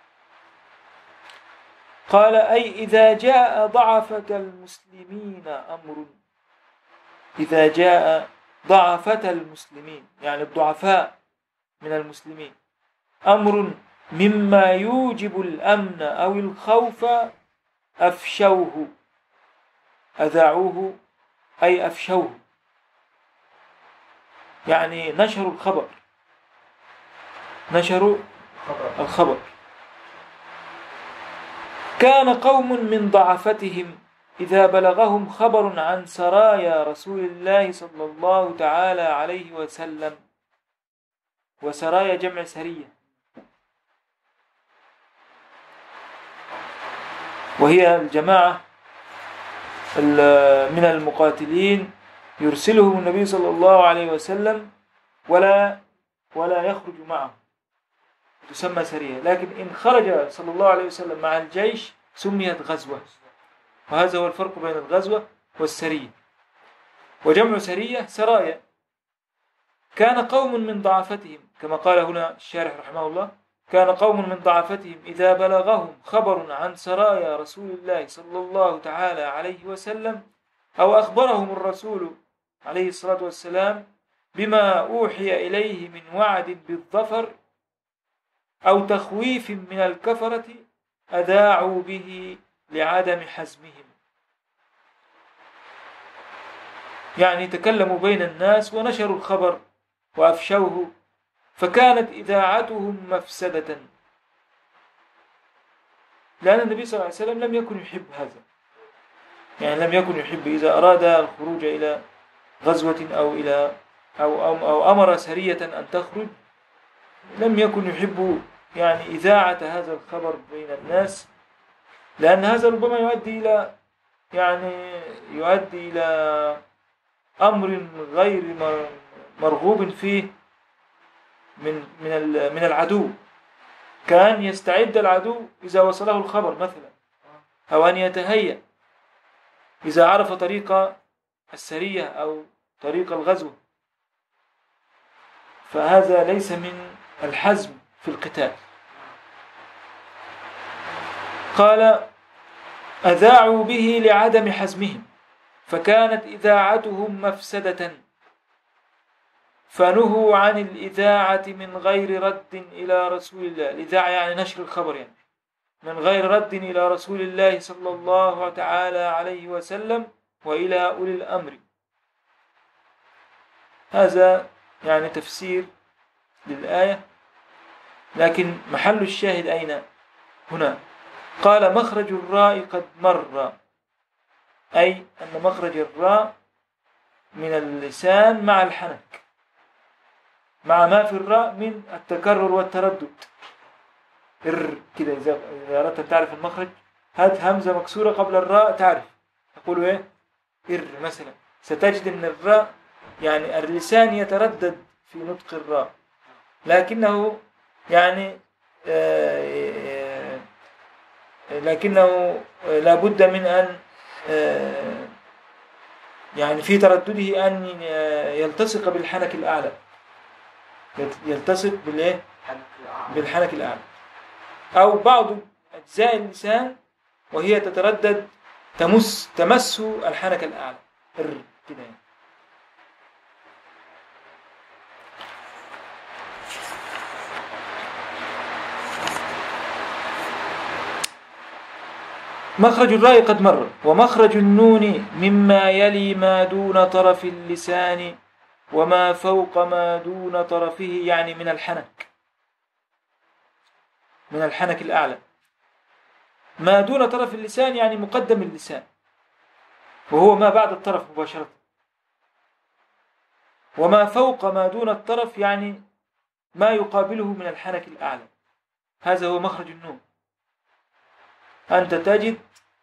قال أي إذا جاء ضعفة المسلمين أمر، إذا جاء ضعفة المسلمين يعني الضعفاء من المسلمين أمر مما يوجب الأمن أو الخوف أفشوه، أذاعوه أي أفشوه، يعني نشروا الخبر، نشروا الخبر. كان قوم من ضعفتهم إذا بلغهم خبر عن سرايا رسول الله صلى الله تعالى عليه وسلم، وسرايا جمع سرية، وهي الجماعة من المقاتلين يرسلهم النبي صلى الله عليه وسلم ولا ولا يخرج معه، تسمى سرية. لكن إن خرج صلى الله عليه وسلم مع الجيش سميت غزوة، وهذا هو الفرق بين الغزوة والسرية. وجمع سرية سرايا. كان قوم من ضعفتهم كما قال هنا الشارح رحمه الله، كان قوم من ضعفتهم إذا بلغهم خبر عن سرايا رسول الله صلى الله تعالى عليه وسلم أو أخبرهم الرسول عليه الصلاة والسلام بما أوحي إليه من وعد بالظفر أو تخويف من الكفرة أذاعوا به لعدم حزمهم، يعني تكلموا بين الناس ونشروا الخبر وأفشوه، فكانت إذاعتهم مفسدة، لأن النبي صلى الله عليه وسلم لم يكن يحب هذا، يعني لم يكن يحب إذا أراد الخروج إلى غزوة أو إلى أو, أو, أو أمر سرية أن تخرج، لم يكن يحب يعني إذاعة هذا الخبر بين الناس، لأن هذا ربما يؤدي إلى يعني يؤدي إلى أمر غير مرغوب فيه من من من العدو، كان يستعد العدو إذا وصله الخبر مثلا، أو أن يتهيأ إذا عرف طريق السرية أو طريق الغزو، فهذا ليس من الحزم في القتال. قال أذاعوا به لعدم حزمهم، فكانت إذاعتهم مفسدة، فنهوا عن الإذاعة من غير رد إلى رسول الله. الإذاعة يعني نشر الخبر، يعني من غير رد إلى رسول الله صلى الله تعالى عليه وسلم وإلى أولي الأمر. هذا يعني تفسير للآية، لكن محل الشاهد أين؟ هنا قال مخرج الراء قد مر، أي أن مخرج الراء من اللسان مع الحنك، مع ما في الراء من التكرر والتردد. إر كده، إذا أردت أن تعرف المخرج هات همزة مكسورة قبل الراء تعرف، تقول إيه؟ إر مثلا. ستجد أن الراء يعني اللسان يتردد في نطق الراء، لكنه يعني آه لكنه لابد من أن آه يعني في تردده أن يلتصق بالحنك الأعلى، يلتصق بالإيه؟ بالحنك الأعلى، أو بعض أجزاء اللسان وهي تتردد تمس تمس الحنك الأعلى كده. مخرج الراء قد مر. ومخرج النون مما يلي ما دون طرف اللسان وما فوق ما دون طرفه، يعني من الحنك، من الحنك الأعلى. ما دون طرف اللسان يعني مقدم اللسان، وهو ما بعد الطرف مباشرة. وما فوق ما دون الطرف يعني ما يقابله من الحنك الأعلى. هذا هو مخرج النون. أنت تجد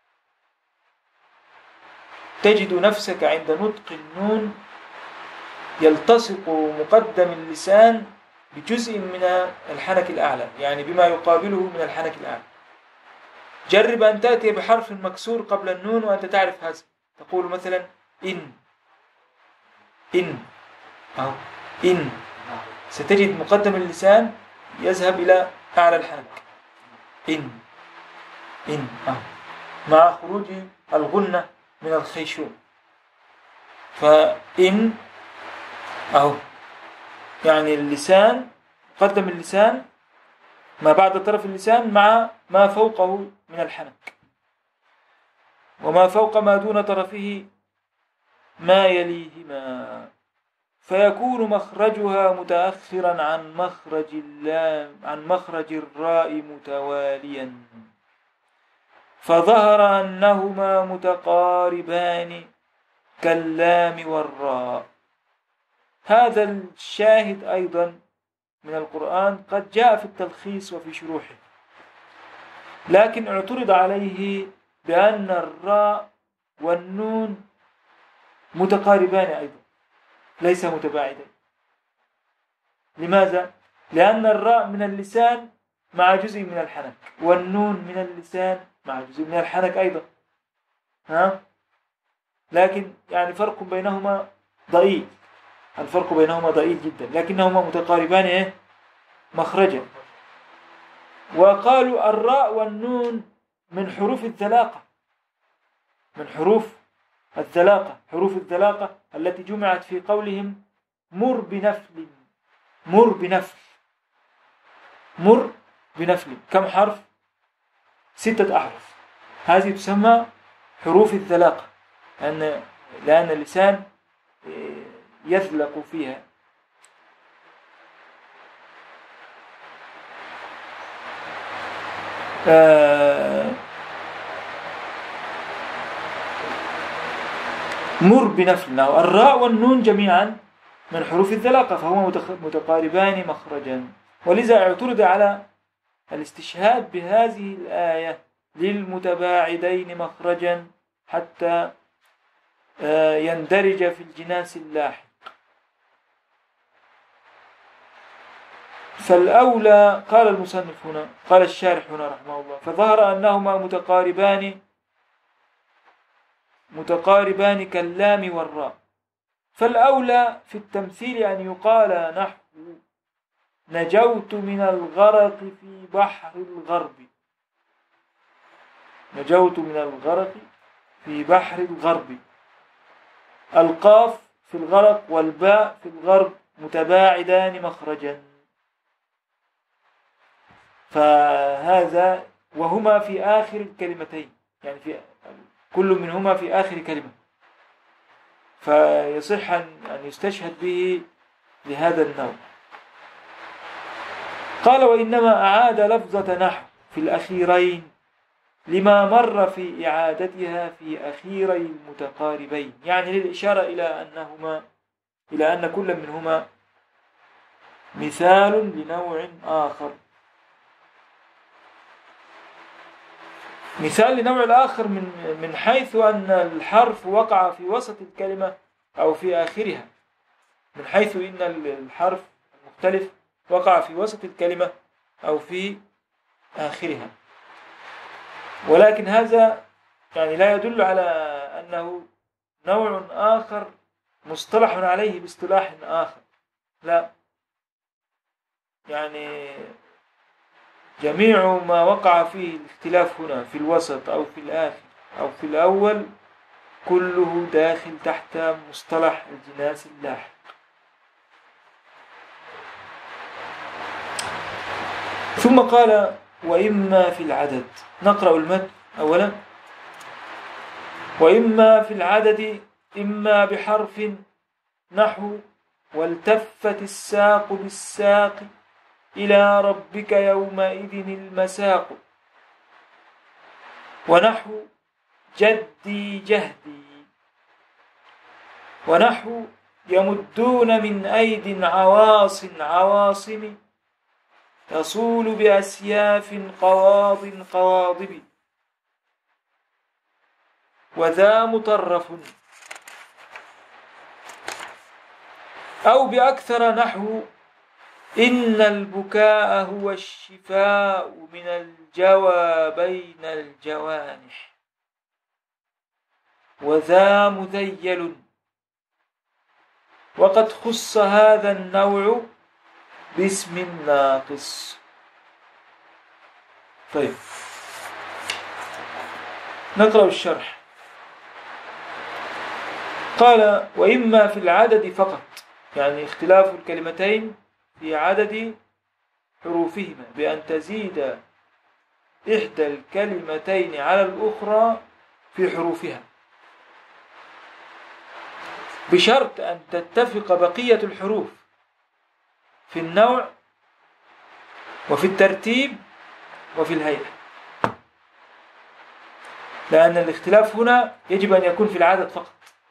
تجد نفسك عند نطق النون يلتصق مقدم اللسان بجزء من الحنك الأعلى، يعني بما يقابله من الحنك الأعلى. جرب أن تأتي بحرف مكسور قبل النون وأنت تعرف هذا. تقول مثلا إن إن أو إن، ستجد مقدم اللسان يذهب إلى أعلى الحنك. إن إن أو مع خروج الغنة من الخيشوم. فإن أو يعني اللسان قدم اللسان ما بعد طرف اللسان مع ما فوقه من الحنك، وما فوق ما دون طرفه ما يليهما، فيكون مخرجها متأخرا عن مخرج اللام عن مخرج الراء متواليا، فظهر أنهما متقاربان كاللام والراء. هذا الشاهد أيضا من القرآن قد جاء في التلخيص وفي شروحه، لكن اعترض عليه بأن الراء والنون متقاربان أيضا ليس متباعدين. لماذا؟ لأن الراء من اللسان مع جزء من الحنك، والنون من اللسان مع جزء من الحنك أيضا. ها؟ لكن يعني فرق بينهما ضئيل، الفرق بينهما ضئيل جدا، لكنهما متقاربان إيه؟ مخرجا. وقالوا الراء والنون من حروف الذلاقة، من حروف الذلاقة، حروف الذلاقة التي جمعت في قولهم مر بنفل. مر بنفل مر بنفل كم حرف؟ ستة أحرف. هذه تسمى حروف الذلاقة، لأن لأن اللسان يذلق فيها. آه مر بنفل. الراء والنون جميعا من حروف الذلاقة، فهما متقاربان مخرجا، ولذا اعترض على الاستشهاد بهذه الآية للمتباعدين مخرجا حتى يندرج في الجناس اللاحق. فالأولى، قال المصنف هنا، قال الشارح هنا رحمه الله، فظهر أنهما متقاربان متقاربان كاللام والراء. فالأولى في التمثيل أن يقال نحو نجوت من الغرق في بحر الغرب. نجوت من الغرق في بحر الغرب. القاف في الغرق والباء في الغرب متباعدان مخرجا. فهذا وهما في آخر الكلمتين، يعني في كل منهما في آخر كلمة، فيصح أن يستشهد به لهذا النوع. قال: وإنما أعاد لفظة نحو في الأخيرين لما مر في إعادتها في أخيري المتقاربين، يعني للإشارة إلى أنهما إلى أن كل منهما مثال لنوع آخر، مثال لنوع الآخر من من حيث أن الحرف وقع في وسط الكلمة أو في آخرها، من حيث إن الحرف المختلف وقع في وسط الكلمة أو في آخرها، ولكن هذا يعني لا يدل على أنه نوع آخر مصطلح عليه باصطلاح آخر، لا، يعني جميع ما وقع فيه الاختلاف هنا في الوسط أو في الآخر أو في الأول كله داخل تحت مصطلح الجناس اللاحق. ثم قال: وإما في العدد. نقرأ المتن أولا. وإما في العدد إما بحرف نحو والتفت الساق بالساق إلى ربك يومئذ المساق، ونحو جدي جهدي، ونحو يمدون من أيد عواص عواصم تصول بأسياف قواض قواضب، وذا مطرف. أو بأكثر نحو إن البكاء هو الشفاء من الجوى بين الجوانح، وذا مذيل. وقد خص هذا النوع باسم ناقص. طيب، نقرأ الشرح. قال: وإما في العدد فقط، يعني اختلاف الكلمتين في عدد حروفهما بأن تزيد إحدى الكلمتين على الأخرى في حروفها، بشرط أن تتفق بقية الحروف في النوع وفي الترتيب وفي الهيئة، لأن الاختلاف هنا يجب أن يكون في العدد فقط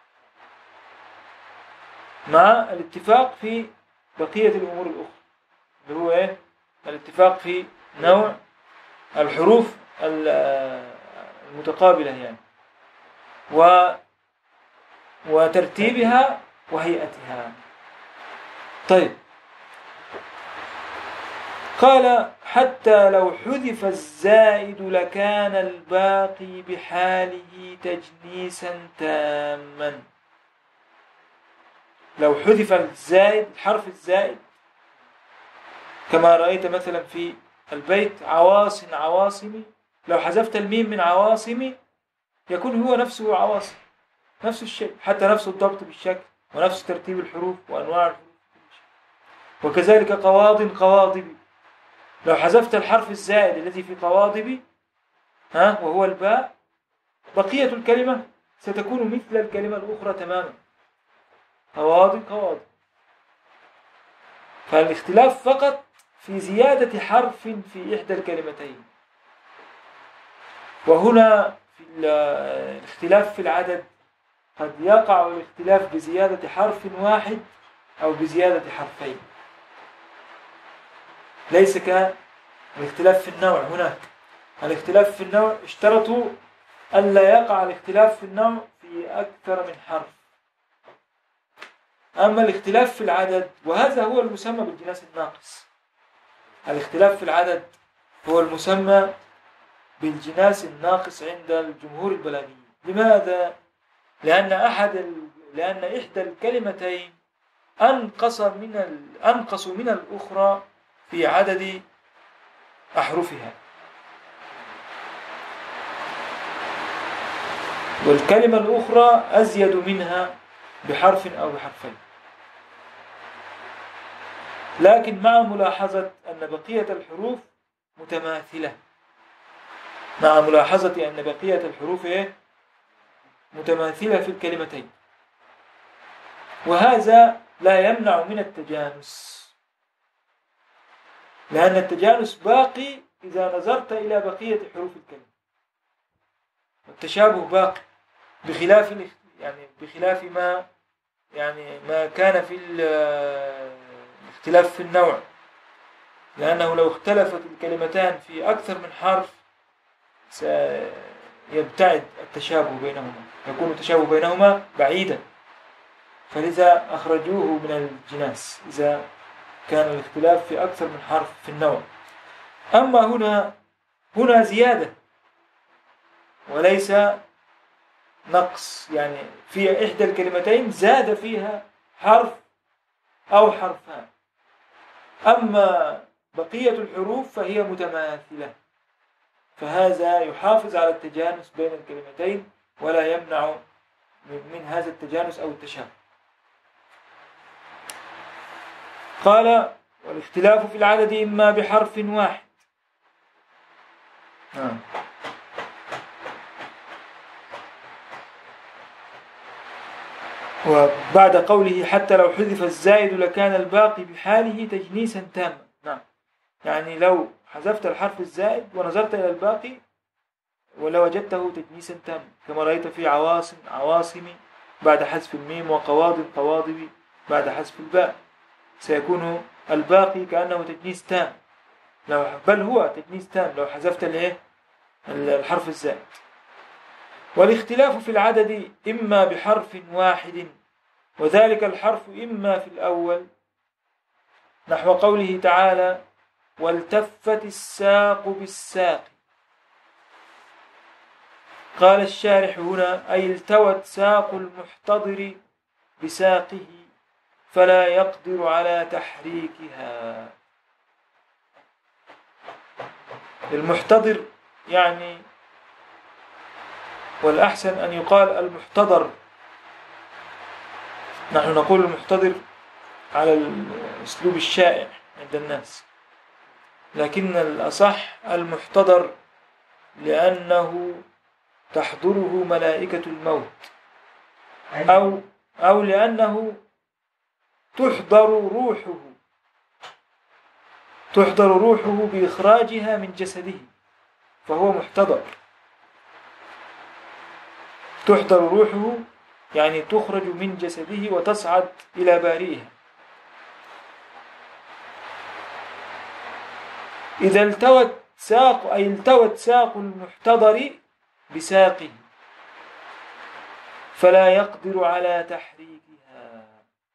مع الاتفاق في بقية الأمور الأخرى، اللي هو إيه؟ الاتفاق في نوع الحروف المتقابلة يعني و وترتيبها وهيئتها. طيب، قال: حتى لو حذف الزائد لكان الباقي بحاله تجنيسا تاما. لو حذف الزائد، الحرف الزائد، كما رأيت مثلا في البيت عواص عواصم، لو حذفت الميم من عواصم يكون هو نفسه عواصم، نفس الشيء، حتى نفس الضبط بالشكل ونفس ترتيب الحروف وأنواع الحروف. وكذلك قواض قواضب، لو حذفت الحرف الزائد الذي في قواضب ها وهو الباء، بقية الكلمة ستكون مثل الكلمة الأخرى تماما، قواضب قواضب. فالاختلاف فقط في زيادة حرف في إحدى الكلمتين. وهنا في الاختلاف في العدد قد يقع الاختلاف بزيادة حرف واحد أو بزيادة حرفين، ليس كالاختلاف في النوع. هناك الاختلاف في النوع اشترطوا ألا يقع الاختلاف في النوع في أكثر من حرف. أما الاختلاف في العدد، وهذا هو المسمى بالجناس الناقص، الاختلاف في العدد هو المسمى بالجناس الناقص عند الجمهور البلاغيين. لماذا؟ لأن أحد ال... لأن إحدى الكلمتين أنقص من ال... أنقص من الأخرى في عدد أحرفها، والكلمة الأخرى أزيد منها بحرف أو بحرفين. لكن مع ملاحظة أن بقية الحروف متماثلة، مع ملاحظة أن بقية الحروف متماثلة في الكلمتين، وهذا لا يمنع من التجانس، لأن التجانس باقي إذا نظرت إلى بقية حروف الكلمة، والتشابه باقي بخلاف يعني بخلاف ما يعني ما كان في الاختلاف في النوع، لأنه لو اختلفت الكلمتان في أكثر من حرف سيبتعد التشابه بينهما، يكون التشابه بينهما بعيدا، فلذا أخرجوه من الجناس إذا كان الاختلاف في أكثر من حرف في النوع. أما هنا هنا زيادة وليس نقص، يعني في إحدى الكلمتين زاد فيها حرف أو حرفان، أما بقية الحروف فهي متماثلة، فهذا يحافظ على التجانس بين الكلمتين ولا يمنع من هذا التجانس أو التشابه. قال والاختلاف في العدد إما بحرف واحد. آه. وبعد قوله حتى لو حذف الزائد لكان الباقي بحاله تجنيسا تاما. نعم، يعني لو حذفت الحرف الزائد ونظرت إلى الباقي ولوجدته تجنيسا تاما، كما رأيت في عواصم عواصم بعد حذف الميم، وقواضب قواضب بعد حذف الباء، سيكون الباقي كأنه تجنيس تام، لو بل هو تجنيس تام لو حذفت الايه الحرف الزائد. والاختلاف في العدد إما بحرف واحد، وذلك الحرف إما في الأول نحو قوله تعالى والتفت الساق بالساق. قال الشارح هنا أي التوت ساق المحتضر بساقه فلا يقدر على تحريكها. المحتضر يعني، والأحسن أن يقال المحتضر، نحن نقول المحتضر على الأسلوب الشائع عند الناس، لكن الأصح المحتضر لأنه تحضره ملائكة الموت، أو أو لأنه تحضر روحه تحضر روحه بإخراجها من جسده، فهو محتضر. تحضر روحه يعني تخرج من جسده وتصعد إلى بارئها. إذا التوت ساق أي التوت ساق المحتضر بساقه فلا يقدر على تحريكها،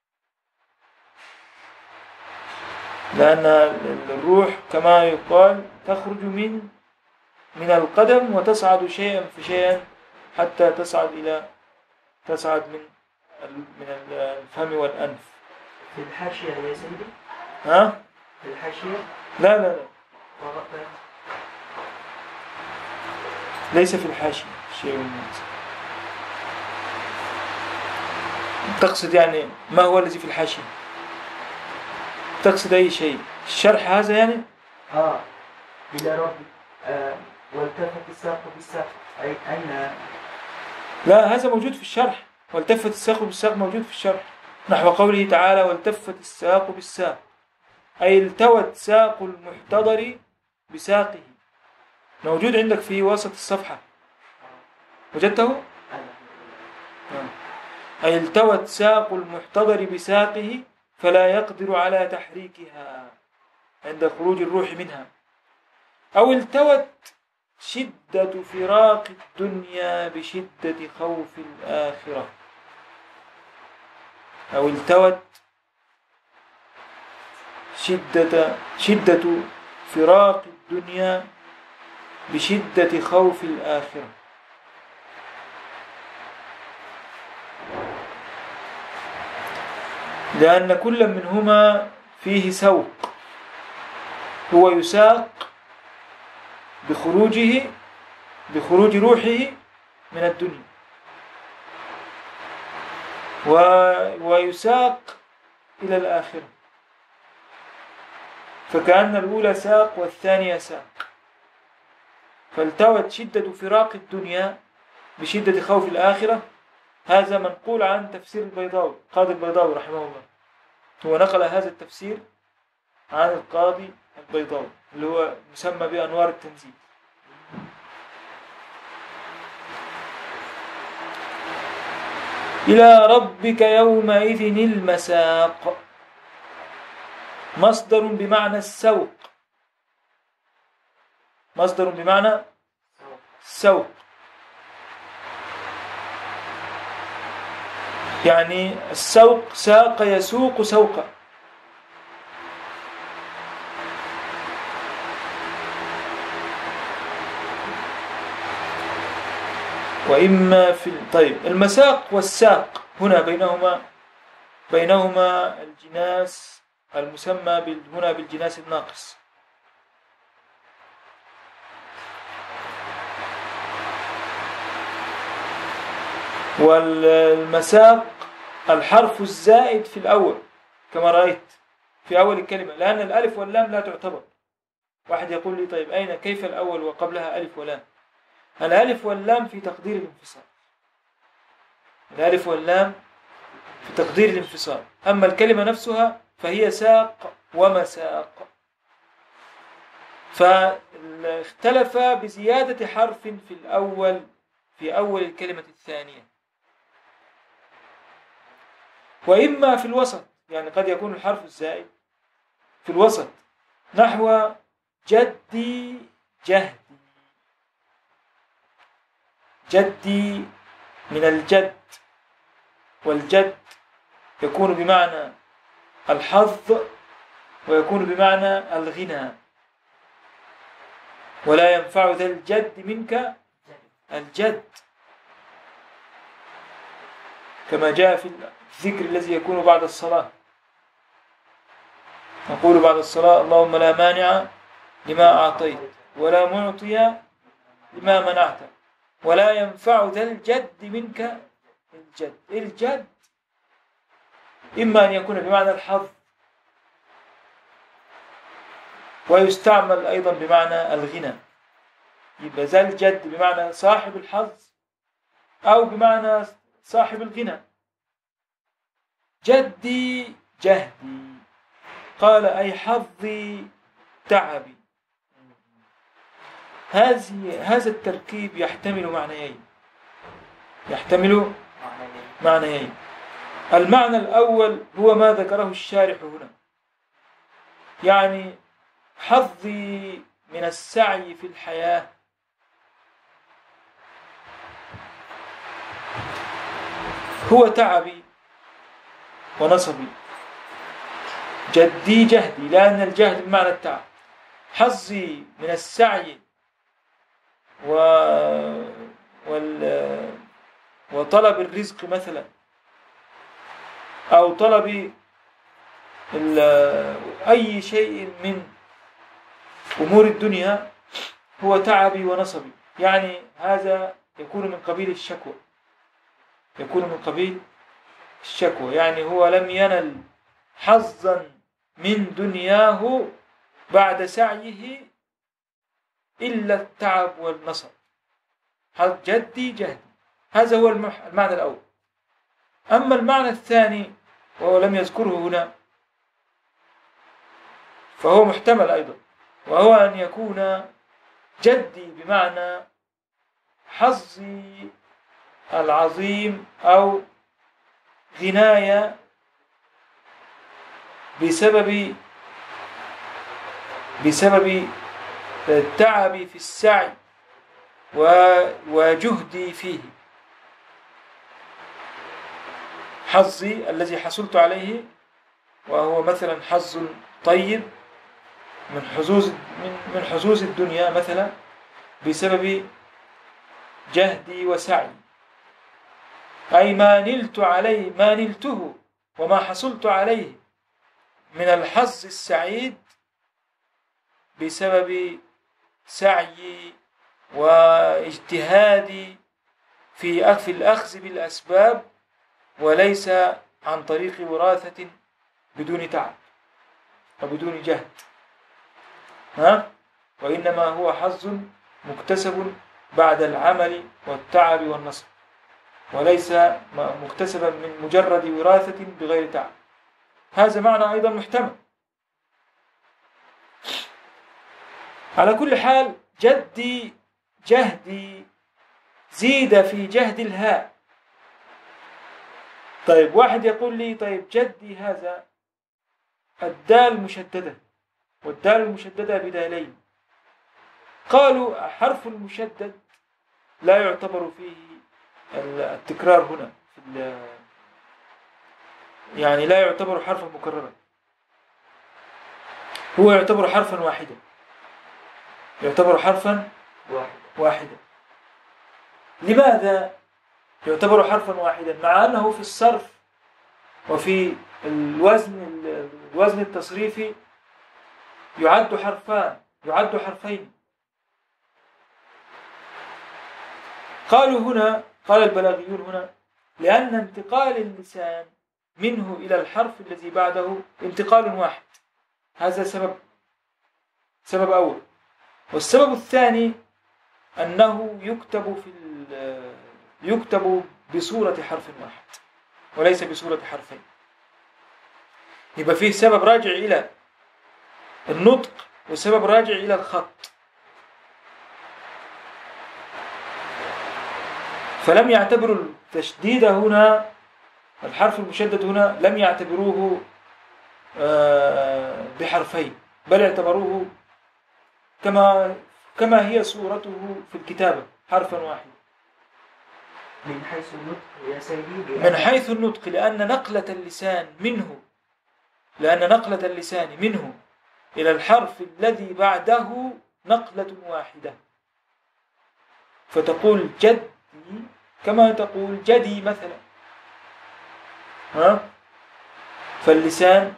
لأن الروح كما يقال تخرج من من القدم وتصعد شيئا فشيئا حتى تصعد إلى تصعد من من الفم والأنف. في الحاشية يا سيدي؟ ها؟ في الحاشية؟ لا لا لا ليس في الحاشية شيء من تقصد يعني ما هو الذي في الحاشية؟ تقصد أي شيء؟ الشرح هذا يعني؟ آه إلى ربي آه والتفت الساق بالساق أي أين؟ لا، هذا موجود في الشرح، والتفت الساق بالساق موجود في الشرح نحو قوله تعالى والتفت الساق بالساق، أي التوت ساق المحتضر بساقه، موجود عندك في وسط الصفحة، وجدته؟ أي التوت ساق المحتضر بساقه فلا يقدر على تحريكها عند خروج الروح منها. أو التوت شدة فراق الدنيا بشدة خوف الآخرة. أو التوت شدة شدة فراق الدنيا بشدة خوف الآخرة. لأن كل منهما فيه سوق، هو يساق بخروجه بخروج روحه من الدنيا، ويساق إلى الآخرة. فكأن الأولى ساق والثانية ساق، فالتوت شدة فراق الدنيا بشدة خوف الآخرة. هذا منقول عن تفسير البيضاوي، قاضي البيضاوي رحمه الله، هو نقل هذا التفسير عن القاضي البيضاوي اللي هو مسمى بأنوار التنزيل. إلى ربك يومئذ المساق، مصدر بمعنى السوق، مصدر بمعنى السوق، يعني السوق ساق يسوق سوقا. وإما في طيب المساق والساق هنا بينهما بينهما الجناس المسمى هنا بالجناس الناقص. والمساق الحرف الزائد في الأول كما رأيت في أول الكلمة، لأن الألف واللام لا تعتبر. واحد يقول لي طيب أين كيف الأول وقبلها ألف ولام؟ الألف واللام في تقدير الانفصال، الألف واللام في تقدير الانفصال، أما الكلمة نفسها فهي ساق ومساق، فاختلف بزيادة حرف في الأول في أول الكلمة الثانية. وإما في الوسط، يعني قد يكون الحرف الزائد في الوسط نحو جدي جهدي، جدي من الجد، والجد يكون بمعنى الحظ ويكون بمعنى الغنى، ولا ينفع ذا الجد منك الجد، كما جاء في الذكر الذي يكون بعد الصلاة، نقول بعد الصلاة اللهم لا مانع لما أعطيت ولا معطي لما منعت ولا ينفع ذا الجد منك الجد. الجد إما أن يكون بمعنى الحظ، ويستعمل أيضا بمعنى الغنى، يبقى ذا الجد بمعنى صاحب الحظ أو بمعنى صاحب الغنى. جدي جهدي قال أي حظي تعبي. هذه هذا التركيب يحتمل معنيين، يحتمل معنيين. المعنى الأول هو ما ذكره الشارح هنا، يعني حظي من السعي في الحياة هو تعبي ونصبي. جدي جهدي لأن الجهد بمعنى التعب. حظي من السعي و... وال... وطلب الرزق مثلا، أو طلب ال... أي شيء من أمور الدنيا هو تعبي ونصبي، يعني هذا يكون من قبيل الشكوى، يكون من قبيل الشكوى، يعني هو لم ينل حظا من دنياه بعد سعيه إلا التعب والنصب. جدي جهدي، هذا هو المعنى الأول. أما المعنى الثاني وهو لم يذكره هنا فهو محتمل أيضا، وهو أن يكون جدي بمعنى حظي العظيم أو غناية بسبب بسبب تعبي في السعي وجهدي فيه. حظي الذي حصلت عليه وهو مثلا حظ طيب من حظوظ من من حظوظ الدنيا مثلا بسبب جهدي وسعي، أي ما نلت عليه ما نلته وما حصلت عليه من الحظ السعيد بسبب سعيي واجتهادي في في الأخذ بالأسباب، وليس عن طريق وراثة بدون تعب وبدون جهد. ها؟ وإنما هو حظ مكتسب بعد العمل والتعب والنصب، وليس مكتسبا من مجرد وراثة بغير تعب. هذا معنى أيضا محتمل. على كل حال جدي جهدي زيد في جهد الهاء. طيب واحد يقول لي طيب جدي هذا الدال مشددة، والدال المشددة بدالين. قالوا حرف المشدد لا يعتبر فيه التكرار هنا في يعني لا يعتبر حرفا مكررا، هو يعتبر حرفا واحدا، يعتبر حرفا واحدا. لماذا يعتبر حرفا واحدا مع أنه في الصرف وفي الوزن الوزن التصريفي يعد حرفان يعد حرفين؟ قالوا هنا، قال البلاغيون هنا، لأن انتقال اللسان منه إلى الحرف الذي بعده انتقال واحد. هذا سبب سبب أول. والسبب الثاني أنه يكتب في يكتب بصورة حرف واحد وليس بصورة حرفين. يبقى فيه سبب راجع إلى النطق وسبب راجع إلى الخط. فلم يعتبروا التشديد هنا، الحرف المشدد هنا لم يعتبروه بحرفين، بل اعتبروه كما كما هي صورته في الكتابة حرفا واحدا. من حيث النطق يا سيدي، من حيث النطق لأن نقلة اللسان منه لأن نقلة اللسان منه إلى الحرف الذي بعده نقلة واحدة. فتقول جدي كما تقول جدي مثلا، ها؟ فاللسان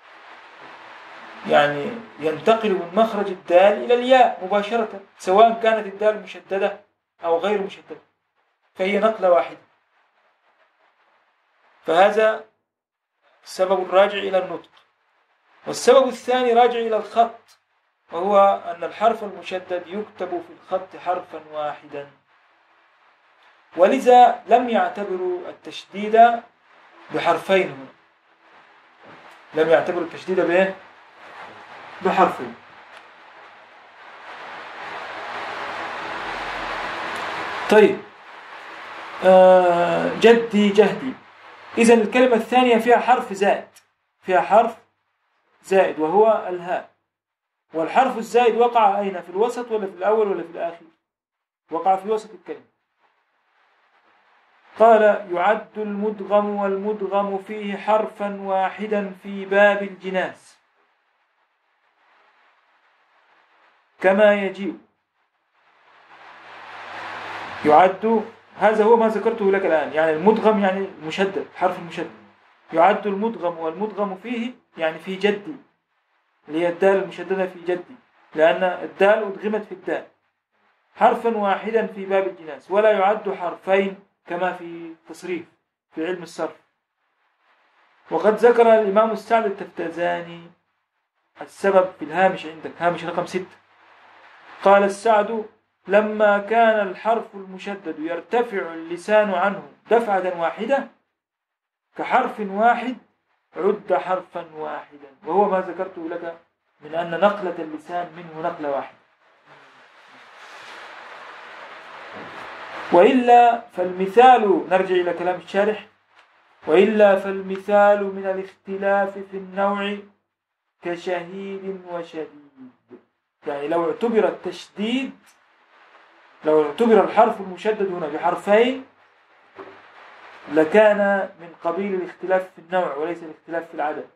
يعني ينتقل من مخرج الدال إلى الياء مباشرة، سواء كانت الدال مشددة أو غير مشددة، فهي نقلة واحدة. فهذا سبب راجع إلى النطق. والسبب الثاني راجع إلى الخط، وهو أن الحرف المشدد يكتب في الخط حرفا واحدا، ولذا لم يعتبروا التشديد بحرفين هنا، لم يعتبروا التشديد به بحرفين. طيب آه جدي جهدي، إذن الكلمة الثانية فيها حرف زائد، فيها حرف زائد وهو الهاء. والحرف الزائد وقع أين؟ في الوسط ولا في الأول ولا في الآخر؟ وقع في وسط الكلمة. قال يعد المدغم والمدغم فيه حرفا واحدا في باب الجناس كما يجيء. يعد، هذا هو ما ذكرته لك الآن، يعني المدغم يعني المشدد، حرف المشدد. يعد المدغم والمدغم فيه يعني في جدي، اللي هي الدال المشددة في جدي، لأن الدال أدغمت في الدال، حرفا واحدا في باب الجناس، ولا يعد حرفين كما في تصريف في علم الصرف. وقد ذكر الإمام السعد التفتازاني السبب في الهامش عندك، هامش رقم ستة. قال السعد لما كان الحرف المشدد يرتفع اللسان عنه دفعة واحدة كحرف واحد عد حرفا واحدا، وهو ما ذكرته لك من أن نقلة اللسان منه نقلة واحدة. وإلا فالمثال، نرجع إلى كلام الشارح، وإلا فالمثال من الاختلاف في النوع كشهيد وشديد. يعني لو اعتبر التشديد، لو اعتبر الحرف المشدد هنا بحرفين لكان من قبيل الاختلاف في النوع وليس الاختلاف في العدد،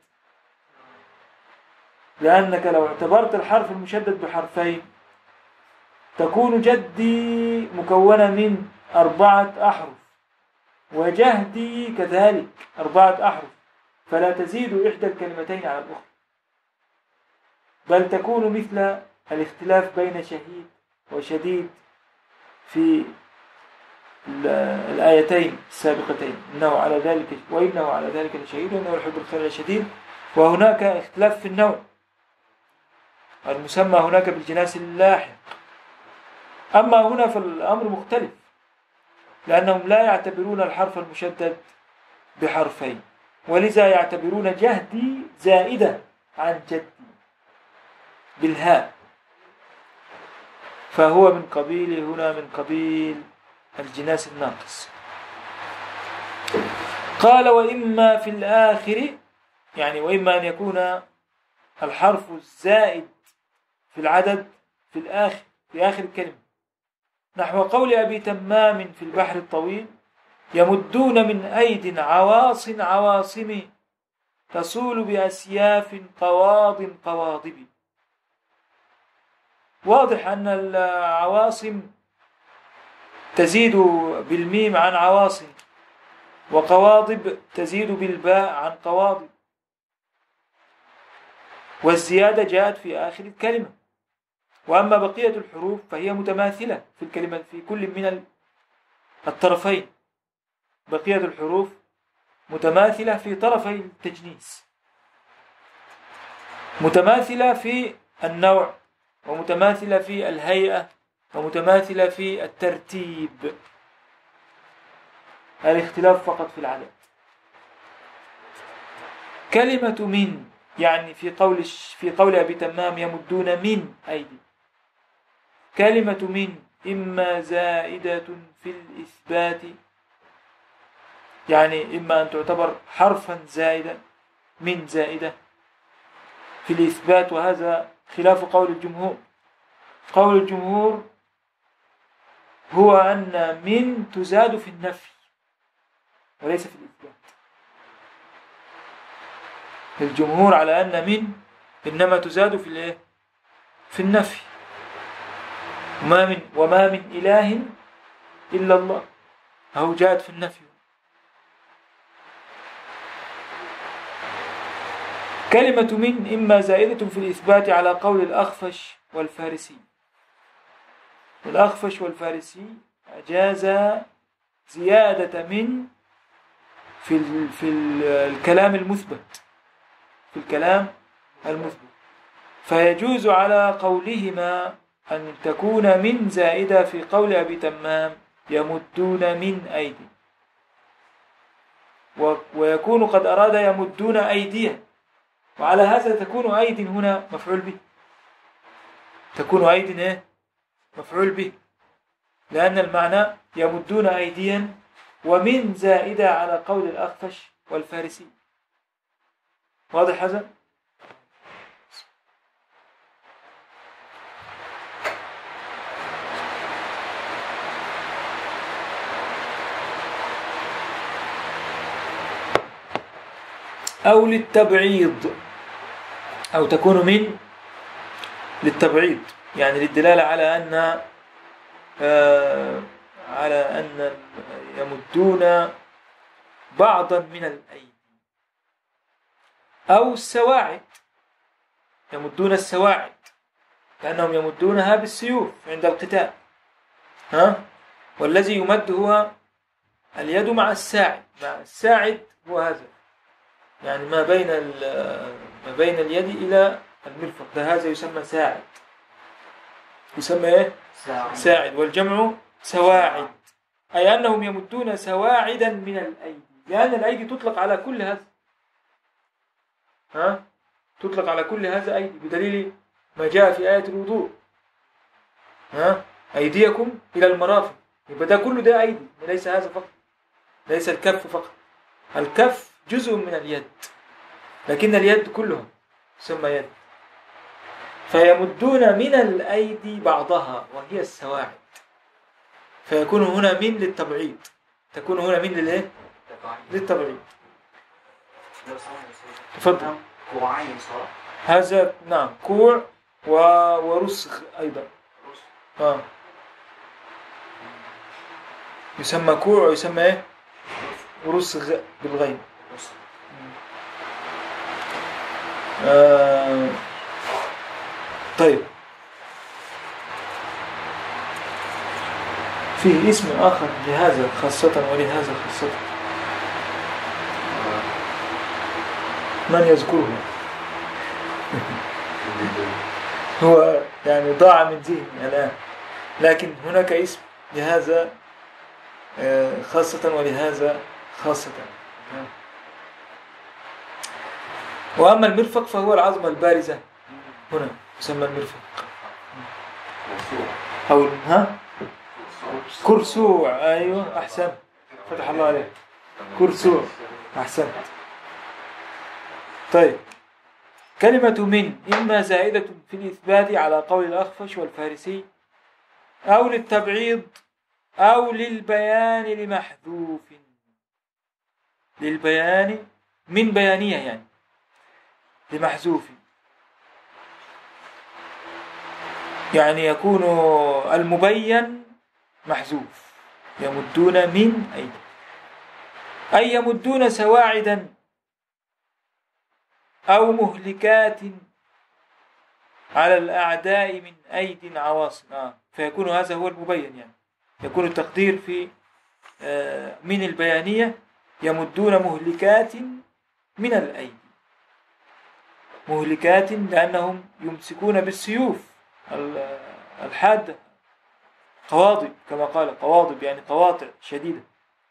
لأنك لو اعتبرت الحرف المشدد بحرفين تكون جدي مكونة من أربعة أحرف وجهدي كذلك أربعة أحرف، فلا تزيد إحدى الكلمتين على الأخرى، بل تكون مثل الاختلاف بين شهيد وشديد في الآيتين السابقتين، إنه على ذلك وإنه على ذلك لشهيد وإنه يحب الخير لشديد. وهناك اختلاف في النوع، المسمى هناك بالجناس اللاحق. أما هنا فالأمر مختلف، لأنهم لا يعتبرون الحرف المشدد بحرفين، ولذا يعتبرون جهدي زائدة عن جدي بالهاء، فهو من قبيل هنا من قبيل الجناس الناقص. قال وإما في الآخر، يعني وإما أن يكون الحرف الزائد في العدد في الآخر في آخر الكلمة، نحو قول أبي تمام في البحر الطويل: يمدون من أيد عواص عواصم تصول بأسياف قواض قواضب. واضح أن العواصم تزيد بالميم عن عواصم، وقواضب تزيد بالباء عن قواضب، والزيادة جاءت في آخر الكلمة. وأما بقية الحروف فهي متماثلة في الكلمة في كل من الطرفين. بقية الحروف متماثلة في طرفي التجنيس، متماثلة في النوع، ومتماثلة في الهيئة، ومتماثلة في الترتيب. الاختلاف فقط في العدد. كلمة من، يعني في قول في قول أبي تمام يمدون من أيدي، كلمة من إما زائدة في الإثبات، يعني إما أن تعتبر حرفا زائدا، من زائدة في الإثبات، وهذا خلاف قول الجمهور. قول الجمهور هو أن من تزاد في النفي وليس في الإثبات. الجمهور على أن من إنما تزاد في الإيه؟ في النفي. وما من وما من إله إلا الله، أو جاءت في النفي. كلمة من إما زائدة في الإثبات على قول الأخفش والفارسي. الأخفش والفارسي أجاز زيادة من في ال في ال الكلام المثبت، في الكلام المثبت، فيجوز على قولهما أن تكون من زائدة في قول أبي تمام يمدون من أيدي، ويكون قد أراد يمدون أيديا، وعلى هذا تكون أيد هنا مفعول به، تكون أيد إيه؟ مفعول به، لأن المعنى يمدون أيديا، ومن زائدة على قول الأخفش والفارسي. واضح هذا؟ أو للتبعيض، أو تكون من للتبعيض، يعني للدلالة على أن آه على أن يمدون بعضا من الأيدي. أو السواعد، يمدون السواعد لأنهم يمدونها بالسيوف عند القتال، ها؟ والذي يمد هو اليد مع الساعد، مع الساعد هو هذا، يعني ما بين ما بين اليد إلى المرفق، ده هذا يسمى ساعد، يسمى إيه؟ ساعد. ساعد، والجمع سواعد، أي أنهم يمدون سواعدا من الأيدي، لأن الأيدي تطلق على كل هذا، ها؟ تطلق على كل هذا أيدي، بدليل ما جاء في آية الوضوء، ها؟ أيديكم إلى المرافق، يبقى ده كله ده أيدي، وليس هذا فقط، ليس الكف فقط. الكف جزء من اليد، لكن اليد كلها تسمى يد. فيمدون من الأيدي بعضها وهي السواعد، فيكون هنا من للتبعيض، تكون هنا من للإيه؟ للتبعيض. تفضل. كوعين صار هذا نعم كوع و... ورسغ أيضا، آه. يسمى كوع ويسمى إيه؟ ورسغ بالغين. آه. طيب، فيه اسم آخر لهذا خاصة ولهذا خاصة، من يذكره؟ هو يعني ضاع من ذهني الآن، لكن هناك اسم لهذا خاصة ولهذا خاصة. وأما المرفق فهو العظمة البارزة هنا يسمى المرفق، أو ها كرسوع. أيوة أحسن، فتح الله عليك، كرسوع، أحسنت. طيب، كلمة من إما زائدة في الإثبات على قول الأخفش والفارسي، أو للتبعيض، أو للبيان لمحذوف. للبيان من بيانية يعني لمحذوف، يعني يكون المبين محذوف. يمدون من أيدي، أي يمدون سواعدا أو مهلكات على الأعداء من أيدي عواصم. آه. فيكون هذا هو المبين، يعني يكون التقدير في آه من البيانية يمدون مهلكات من الأيدي، مهلكات لأنهم يمسكون بالسيوف الحادة، قواضب كما قال، قواضب يعني قواطع شديدة.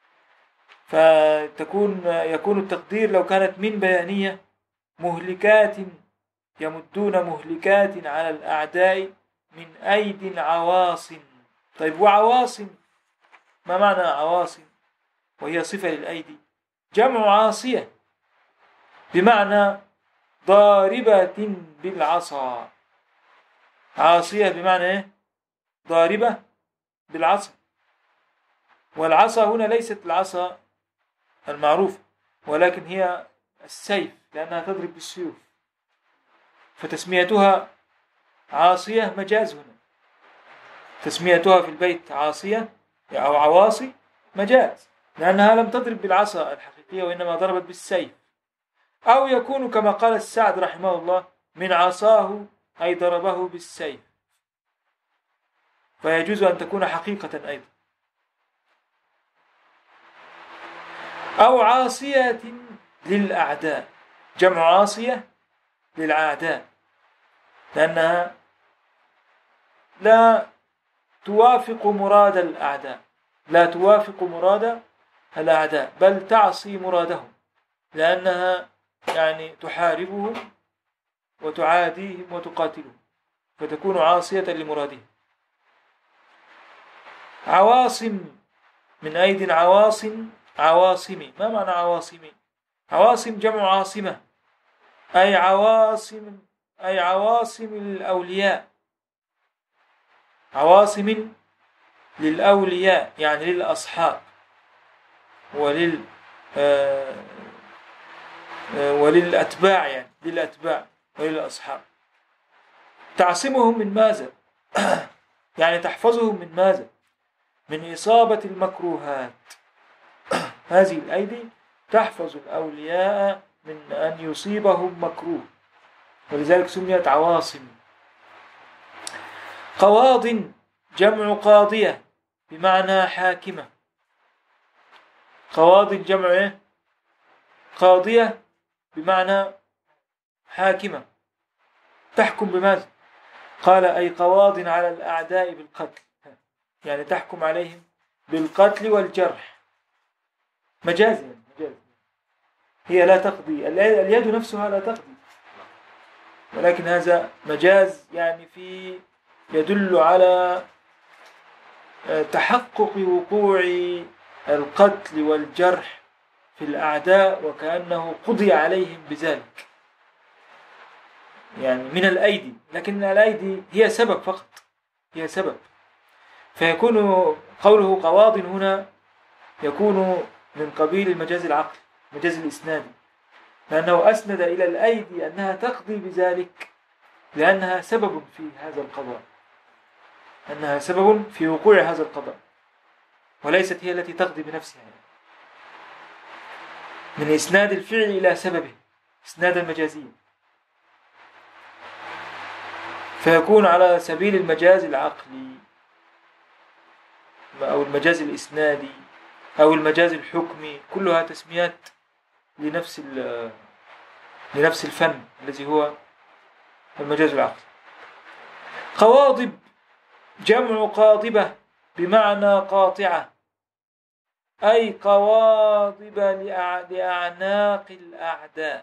فتكون يكون التقدير لو كانت من بيانية مهلكات، يمدون مهلكات على الأعداء من أيد عواصم. طيب، وعواصم ما معنى عواصم؟ وهي صفة للأيدي، جمع عاصية بمعنى ضاربة بالعصا. عاصية بمعنى إيه؟ ضاربة بالعصا. والعصا هنا ليست العصا المعروفة، ولكن هي السيف، لأنها تضرب بالسيوف، فتسميتها عاصية مجاز. هنا تسميتها في البيت عاصية أو عواصي مجاز، لأنها لم تضرب بالعصا الحقيقية وإنما ضربت بالسيف. أو يكون كما قال السعد رحمه الله من عصاه، أي ضربه بالسيف، فيجوز أن تكون حقيقة أيضا. أو عاصية للأعداء، جمع عاصية للأعداء، لأنها لا توافق مراد الأعداء، لا توافق مراد الأعداء، بل تعصي مرادهم، لأنها يعني تحاربهم وتعاديهم وتقاتلهم، فتكون عاصية لمرادهم. عواصم من أيدي عواصم، عواصم. ما معنى عواصم؟ عواصم جمع عاصمة، أي عواصم، أي عواصم الأولياء، عواصم للأولياء يعني للأصحاب ولل آه آه وللأتباع، يعني للأتباع وللأصحاب. تعصمهم من ماذا؟ يعني تحفظهم من ماذا؟ من إصابة المكروهات. هذه الأيدي تحفظ الأولياء من أن يصيبهم مكروه، ولذلك سميت عواصم. قواض جمع قاضية بمعنى حاكمة. قواض جمع قاضية بمعنى حاكمة، تحكم بماذا؟ قال أي قواض على الأعداء بالقتل، يعني تحكم عليهم بالقتل والجرح. مجازا، مجاز. هي لا تقضي، اليد نفسها لا تقضي، ولكن هذا مجاز، يعني في يدل على تحقق وقوع القتل والجرح في الأعداء، وكأنه قضي عليهم بذلك، يعني من الأيدي. لكن الأيدي هي سبب فقط، هي سبب. فيكون قوله قواض هنا يكون من قبيل المجاز العقلي، المجاز الإسنادي، لأنه أسند إلى الأيدي أنها تقضي بذلك، لأنها سبب في هذا القضاء، أنها سبب في وقوع هذا القضاء، وليست هي التي تقضي بنفسها، من إسناد الفعل إلى سببه، إسنادا مجازيا. فيكون على سبيل المجاز العقلي أو المجاز الإسنادي أو المجاز الحكمي، كلها تسميات لنفس لنفس الفن الذي هو المجاز العقلي. قواضب جمع قاضبة بمعنى قاطعة، أي قواضب لأعناق الأعداء،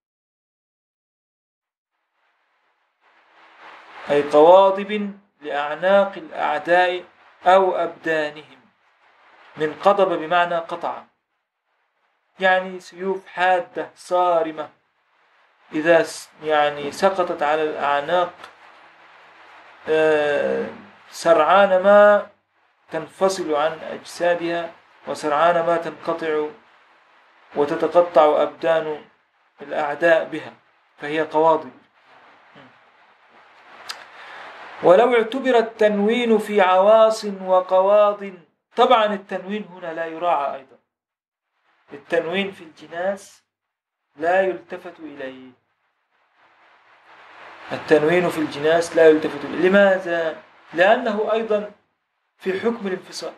أي قواضب لأعناق الأعداء أو أبدانهم. من قضب بمعنى قطع، يعني سيوف حادة صارمة إذا يعني سقطت على الأعناق سرعان ما تنفصل عن أجسادها، وسرعان ما تنقطع وتتقطع أبدان الأعداء بها، فهي قواضب. ولو اعتبر التنوين في عواص وقواض، طبعا التنوين هنا لا يراعى أيضا، التنوين في الجناس لا يلتفت إليه، التنوين في الجناس لا يلتفت إليه. لماذا؟ لأنه أيضا في حكم الانفصال،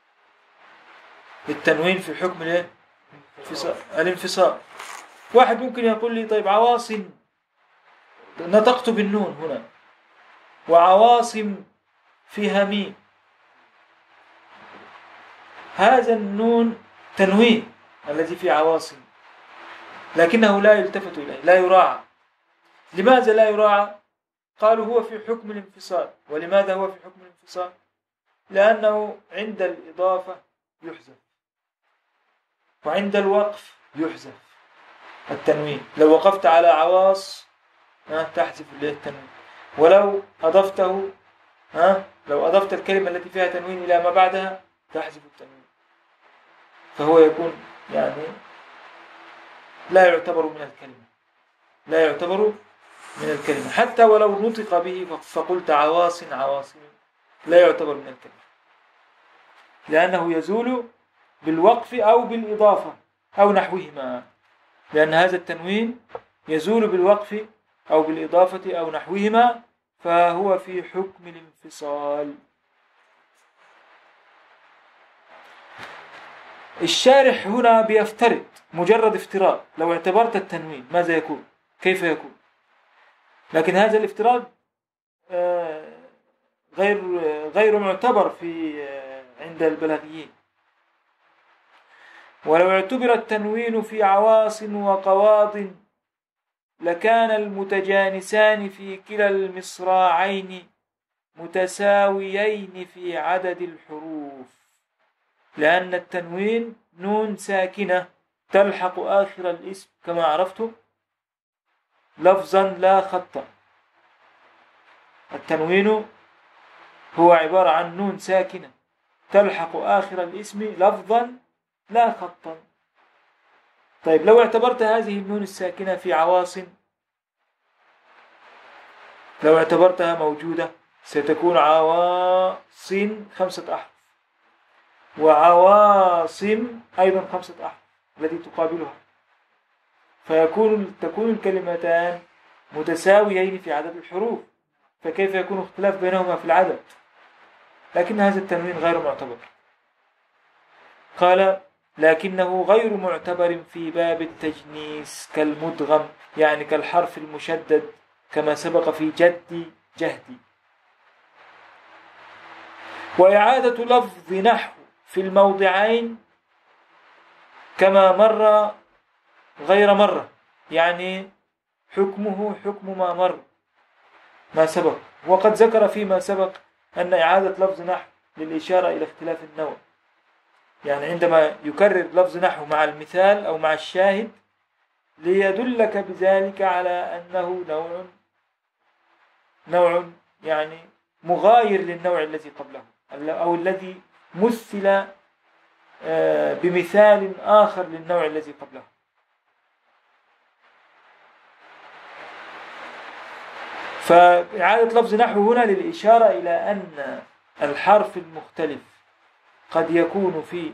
التنوين في حكم الانفصال. الانفصال واحد ممكن يقول لي طيب عواصم نطقت بالنون هنا، وعواصم فيها ميم، هذا النون تنوين الذي في عواصم، لكنه لا يلتفت إليه، لا يراعى. لماذا لا يراعى؟ قالوا هو في حكم الانفصال. ولماذا هو في حكم الانفصال؟ لأنه عند الإضافة يحذف، وعند الوقف يحذف التنوين. لو وقفت على عواص تحذف التنوين، ولو أضفته ها لو أضفت الكلمة التي فيها تنوين إلى ما بعدها تحذف التنوين، فهو يكون يعني لا يعتبر من الكلمة، لا يعتبر من الكلمة، حتى ولو نطق به فقلت عواص عواصم لا يعتبر من الكلمة، لأنه يزول بالوقف أو بالإضافة أو نحوهما، لأن هذا التنوين يزول بالوقف أو بالإضافة أو نحوهما، فهو في حكم الانفصال. الشارح هنا بيفترض مجرد افتراض، لو اعتبرت التنوين ماذا يكون؟ كيف يكون؟ لكن هذا الافتراض غير غير معتبر في عند البلاغيين. ولو اعتبر التنوين في عواص وقواض لكان المتجانسان في كلا المصراعين متساويين في عدد الحروف، لأن التنوين نون ساكنة تلحق آخر الاسم كما عرفتم لفظا لا خطا. التنوين هو عبارة عن نون ساكنة تلحق آخر الاسم لفظا لا خطا. طيب لو اعتبرت هذه النون الساكنة في عواصم، لو اعتبرتها موجودة ستكون عواصم خمسة أحرف، وعواصم أيضا خمسة أحرف التي تقابلها، فيكون تكون الكلمتان متساويين في عدد الحروف، فكيف يكون اختلاف بينهما في العدد؟ لكن هذا التنوين غير معتبر. قال لكنه غير معتبر في باب التجنيس كالمدغم، يعني كالحرف المشدد كما سبق في جدي جهدي. وإعادة لفظ نحو في الموضعين كما مر غير مرة، يعني حكمه حكم ما مر ما سبق. وقد ذكر فيما سبق أن إعادة لفظ نحو للإشارة إلى اختلاف النوع، يعني عندما يكرر لفظ نحو مع المثال أو مع الشاهد ليدلك بذلك على أنه نوع نوع يعني مغاير للنوع الذي قبله، أو الذي مثل بمثال آخر للنوع الذي قبله. فإعادة لفظ نحو هنا للإشارة إلى أن الحرف المختلف قد يكون في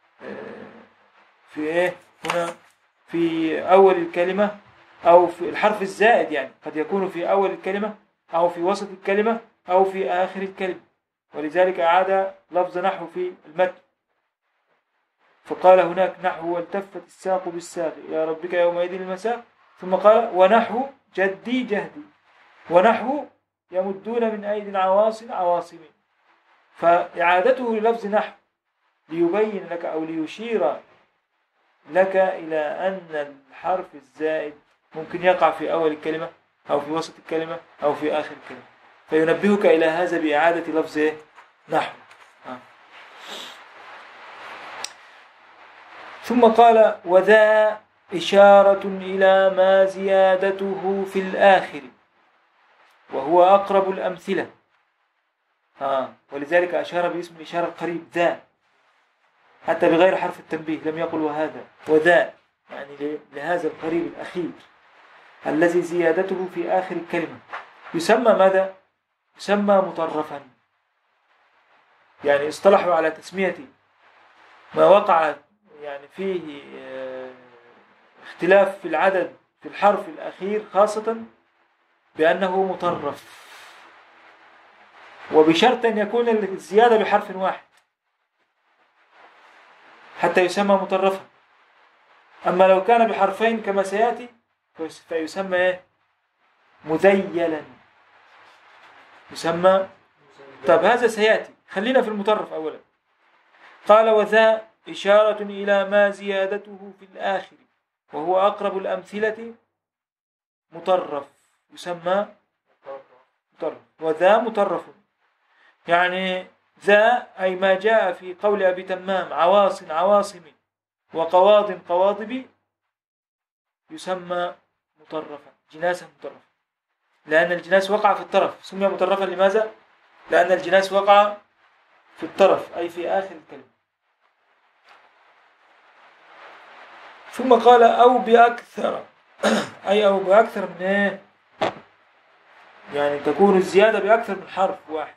في إيه هنا في أول الكلمة، أو في الحرف الزائد، يعني قد يكون في أول الكلمة أو في وسط الكلمة أو في آخر الكلمة، ولذلك أعاد لفظ نحو في المتن. فقال هناك نحو والتفت الساق بالساق إلى ربك يومئذ المساق، ثم قال ونحو جدي جهدي، ونحو يمدون من أيدي عواصم عواصم. فإعادته للفظ نحو ليبين لك أو ليشير لك إلى أن الحرف الزائد ممكن يقع في أول الكلمة أو في وسط الكلمة أو في آخر الكلمة، فينبهك إلى هذا بإعادة لفظ نحو. آه. ثم قال وذا إشارة إلى ما زيادته في الآخر وهو أقرب الأمثلة. آه. ولذلك أشار باسم الإشارة القريب ذا، حتى بغير حرف التنبيه، لم يقل وهذا، وذا يعني لهذا القريب الأخير الذي زيادته في آخر الكلمة يسمى ماذا؟ يسمى مطرفا. يعني اصطلحوا على تسمية ما وقع يعني فيه اختلاف في العدد في الحرف الأخير خاصة بأنه مطرف، وبشرط أن يكون الزيادة بحرف واحد حتى يسمى مطرفا. أما لو كان بحرفين كما سيأتي فيسمى إيه؟ مذيلا، يسمى. طب هذا سيأتي، خلينا في المطرف أولا. قال وذا إشارة إلى ما زيادته في الآخر وهو أقرب الأمثلة مطرف، يسمى مطرف. وذا مطرف يعني ذا أي ما جاء في قول أبي تمام عواص عواصم وقواض قواضب يسمى مطرفا، جناسا مطرفا، لأن الجناس وقع في الطرف. سمي مطرفا لماذا؟ لأن الجناس وقع في الطرف أي في آخر الكلمة. ثم قال أو بأكثر أي أو بأكثر من إيه؟ يعني تكون الزيادة بأكثر من حرف واحد.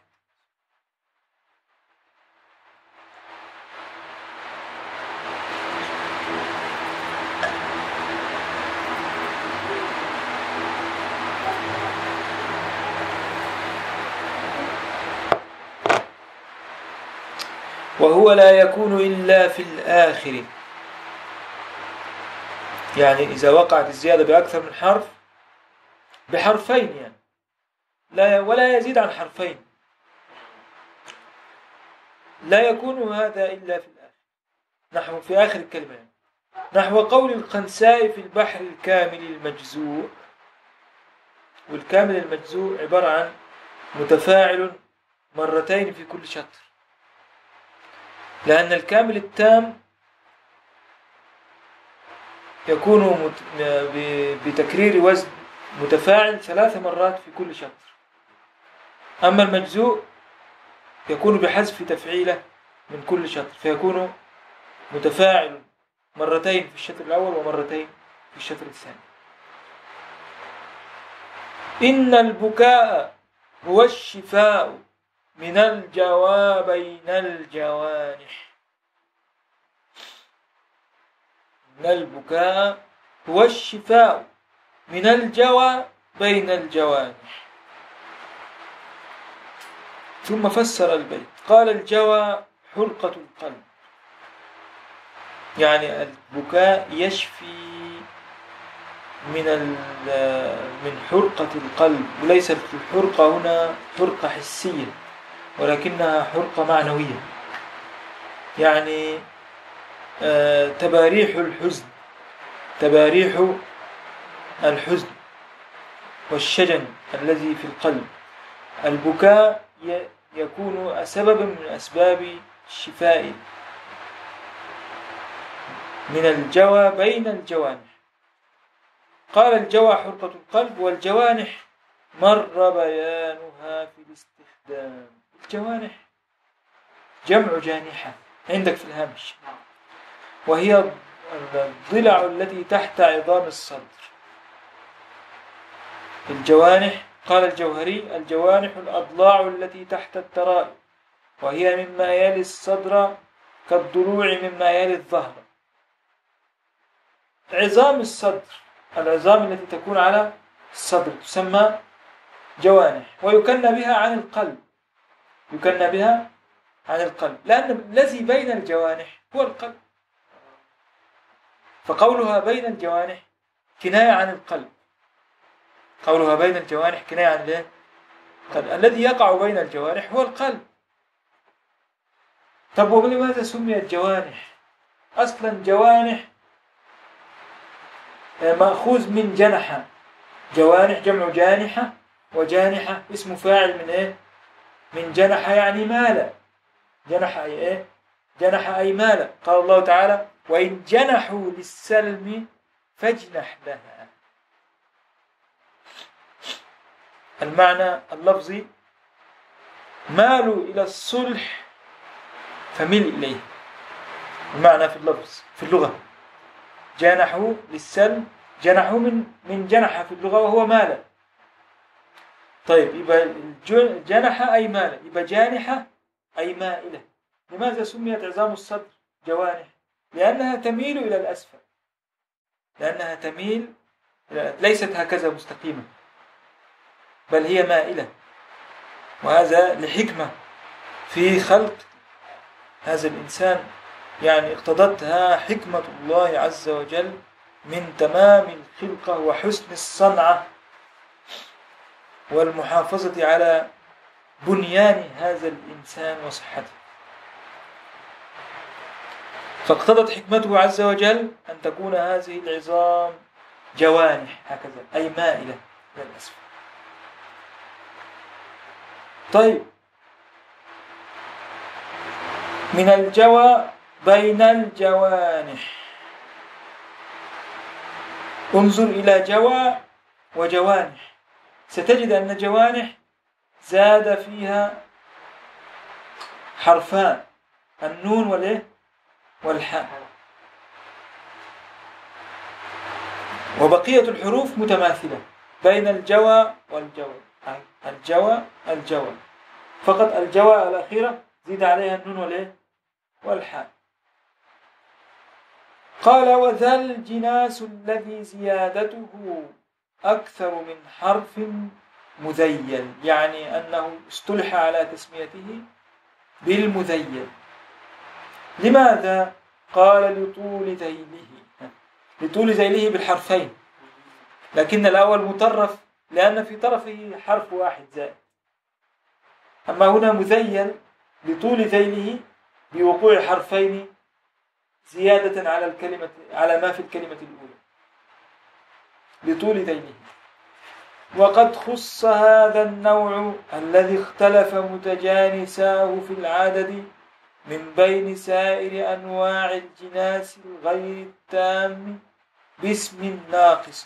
وهو لا يكون إلا في الآخر، يعني إذا وقعت الزيادة بأكثر من حرف بحرفين يعني لا ولا يزيد عن حرفين لا يكون هذا إلا في الآخر، نحو في آخر الكلمة يعني. نحو قول الخنساء في البحر الكامل المجزوء. والكامل المجزوء عبارة عن متفاعل مرتين في كل شطر، لأن الكامل التام يكون بتكرير وزن متفاعل ثلاث مرات في كل شطر. أما المجزوء يكون بحذف تفعيلة من كل شطر، فيكون متفاعل مرتين في الشطر الأول ومرتين في الشطر الثاني. إن البكاء هو الشفاء من الجوى بين الجوانح. إن البكاء هو الشفاء من الجوى بين الجوانح. ثم فسر البيت قال الجوى حلقة القلب، يعني البكاء يشفي من من حرقة القلب، وليست الحرقة هنا حرقة حسية ولكنها حرقة معنوية، يعني تباريح الحزن تباريح الحزن والشجن الذي في القلب. البكاء يكون سببا من أسباب الشفاء من الجوى بين الجوانح. قال الجوى حرقة القلب، والجوانح مر بيانها في الاستخدام. الجوانح جمع جانحة عندك في الهامش، وهي الضلع التي تحت عظام الصدر. الجوانح قال الجوهري الجوانح الأضلاع التي تحت الترائب، وهي مما يلي الصدر كالضلوع مما يلي الظهر. عظام الصدر، العظام التي تكون على الصدر تسمى جوانح، ويكنى بها عن القلب يكنى بها عن القلب لأن الذي بين الجوانح هو القلب، فقولها بين الجوانح كناية عن القلب. قولها بين الجوانح كناية عن الايه؟ قال الذي يقع بين الجوارح هو القلب. طب ولماذا سميت جوانح؟ أصلا جوانح مأخوذ من جنحة. جوانح جمع جانحة، وجانحة اسم فاعل من إيه؟ من جنحة يعني مال. جنح أي إيه؟ جنح أي مال. قال الله تعالى وإن جنحوا للسلم فاجنح لها. المعنى اللفظي مالوا إلى الصلح فمل إليه. المعنى في اللفظ في اللغة جنحوا للسلم، جنحوا من من جنح في اللغة وهو مال. طيب يبقى جنح أي مال، يبقى جانحة أي مائلة. لماذا سميت عظام الصدر جوانح؟ لأنها تميل إلى الأسفل، لأنها تميل ليست هكذا مستقيمة بل هي مائلة، وهذا لحكمة في خلق هذا الإنسان، يعني اقتضتها حكمة الله عز وجل من تمام الخلقة وحسن الصنعة والمحافظة على بنيان هذا الإنسان وصحته. فاقتضت حكمته عز وجل أن تكون هذه العظام جوانح هكذا أي مائلة إلى الأسفل. طيب من الجوى بين الجوانح. انظر إلى جوى وجوانح، ستجد أن جوانح زاد فيها حرفان، النون والإيه والحاء، وبقية الحروف متماثلة بين الجوى والجوى. الجوى الجوى فقط الجوى الأخيرة زيد عليها النون والإيه والحاء. قال وذا الجناس الذي زيادته أكثر من حرف مذيل، يعني أنه استلح على تسميته بالمذيل. لماذا؟ قال لطول ذيله، لطول ذيله بالحرفين، لكن الأول مطرف لأن في طرفه حرف واحد زائد. أما هنا مذيل لطول ذيله بوقوع حرفين زيادة على الكلمة على ما في الكلمة الأولى لطول ذيله. وقد خص هذا النوع الذي اختلف متجانساه في العدد من بين سائر أنواع الجناس الغير التام باسم ناقص.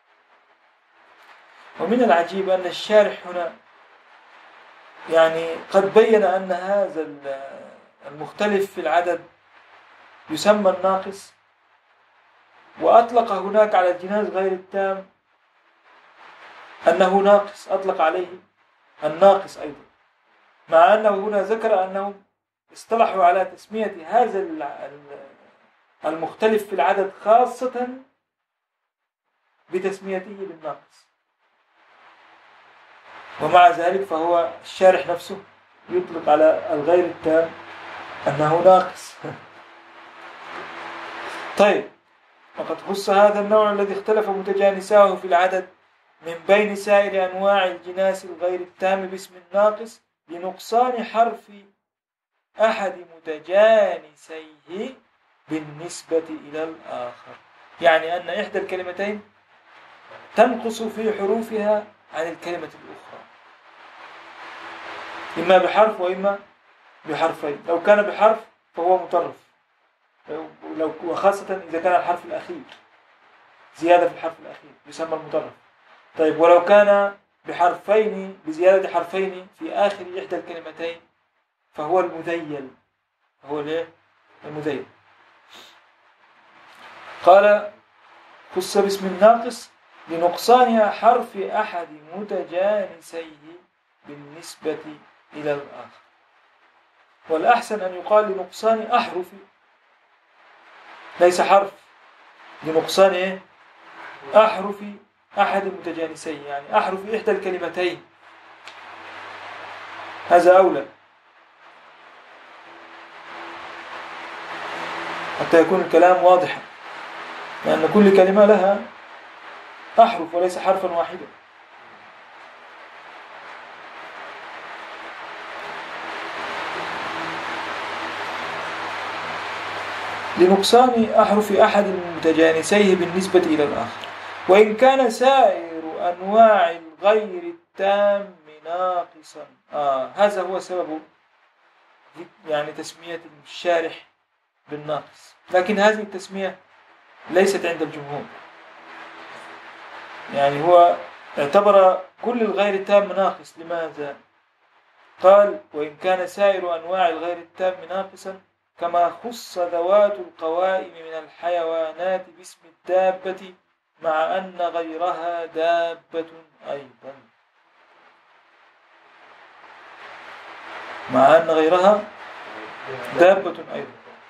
ومن العجيب أن الشارح هنا يعني قد بين أن هذا المختلف في العدد يسمى الناقص، وأطلق هناك على الجناس غير التام أنه ناقص، أطلق عليه الناقص أيضا، مع أنه هنا ذكر أنهم اصطلحوا على تسمية هذا المختلف في العدد خاصة بتسميته بالناقص، ومع ذلك فهو الشارح نفسه يطلق على الغير التام أنه ناقص. طيب وقد خص هذا النوع الذي اختلف متجانساه في العدد من بين سائر أنواع الجناس الغير التام باسم الناقص لنقصان حرف أحد متجانسيه بالنسبة إلى الآخر، يعني أن إحدى الكلمتين تنقص في حروفها عن الكلمة الأخرى، إما بحرف وإما بحرفين. لو كان بحرف فهو مطرف، لو وخاصة إذا كان الحرف الأخير زيادة في الحرف الأخير يسمى المطرف. طيب ولو كان بحرفين بزيادة حرفين في آخر إحدى الكلمتين فهو المذيل، هو ليه المذيل. قال خص باسم الناقص لنقصان حرف أحد متجانسيه بالنسبة إلى الآخر، والأحسن أن يقال لنقصان أحرف ليس حرف، لنقصان إيه؟ أحرف أحد متجانسيه، يعني أحرف إحدى الكلمتين، هذا أولى حتى يكون الكلام واضحا، لأن كل كلمة لها أحرف وليس حرفا واحدا. لنقصان أحرف أحد المتجانسيه بالنسبة إلى الآخر، وإن كان سائر أنواع الغير التام ناقصا. آه هذا هو سبب يعني تسمية الشارح بالناقص، لكن هذه التسمية ليست عند الجمهور. يعني هو اعتبر كل الغير التام ناقص. لماذا؟ قال وإن كان سائر أنواع الغير التام ناقصا كما خص ذوات القوائم من الحيوانات باسم الدابة مع أن غيرها دابة أيضا، مع أن غيرها دابة أيضا.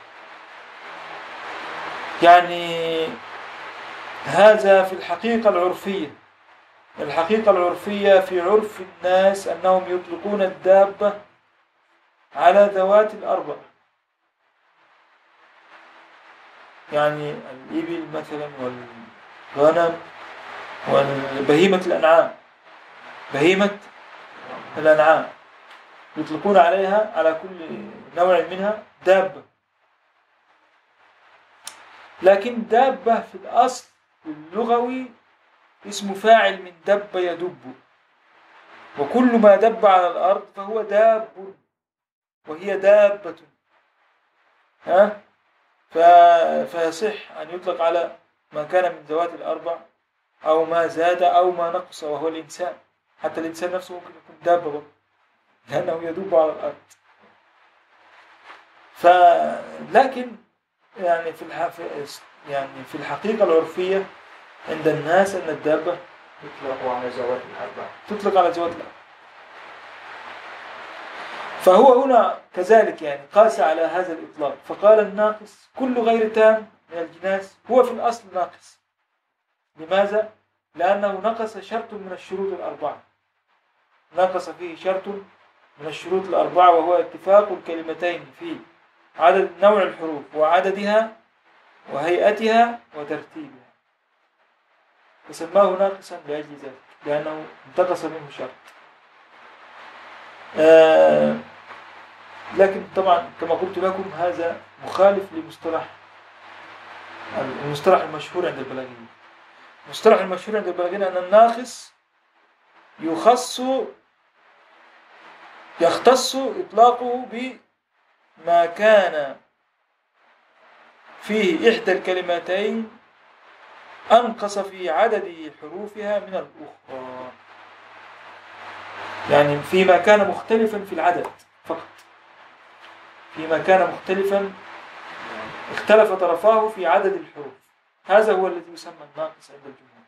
يعني هذا في الحقيقة العرفية. الحقيقة العرفية في عرف الناس أنهم يطلقون الدابة على ذوات الأربع، يعني الإبل مثلا والغنم والبهيمة الأنعام، بهيمة الأنعام يطلقون عليها على كل نوع منها دابة. لكن دابة في الأصل اللغوي اسم فاعل من دب يدب، وكل ما دب على الأرض فهو داب وهي دابة. ها؟ فيصح أن يطلق على ما كان من ذوات الأربع أو ما زاد أو ما نقص وهو الإنسان. حتى الإنسان نفسه ممكن يكون دابة لأنه يدب على الأرض. فلكن يعني في يعني في الحقيقة العرفية عند الناس أن الدابة تطلق على ذوات الأربع تطلق على ذوات الأربع. فهو هنا كذلك يعني قاس على هذا الإطلاق، فقال الناقص كل غير تام من الجناس هو في الأصل ناقص. لماذا؟ لأنه نقص شرط من الشروط الأربعة، نقص فيه شرط من الشروط الأربعة وهو اتفاق الكلمتين في عدد نوع الحروف وعددها وهيئتها وترتيبها، فسماه ناقصا لأجل ذلك، لأنه انتقص منه شرط. آه لكن طبعا كما قلت لكم هذا مخالف لمصطلح المصطلح المشهور عند البلاغيين. المصطلح المشهور عند البلاغيين أن الناقص يخص يختص إطلاقه بما كان فيه إحدى الكلمتين أنقص في عدد حروفها من الأخرى، يعني فيما كان مختلفا في العدد فقط، فيما كان مختلفا اختلف طرفاه في عدد الحروف، هذا هو الذي يسمى الناقص عند الجمهور.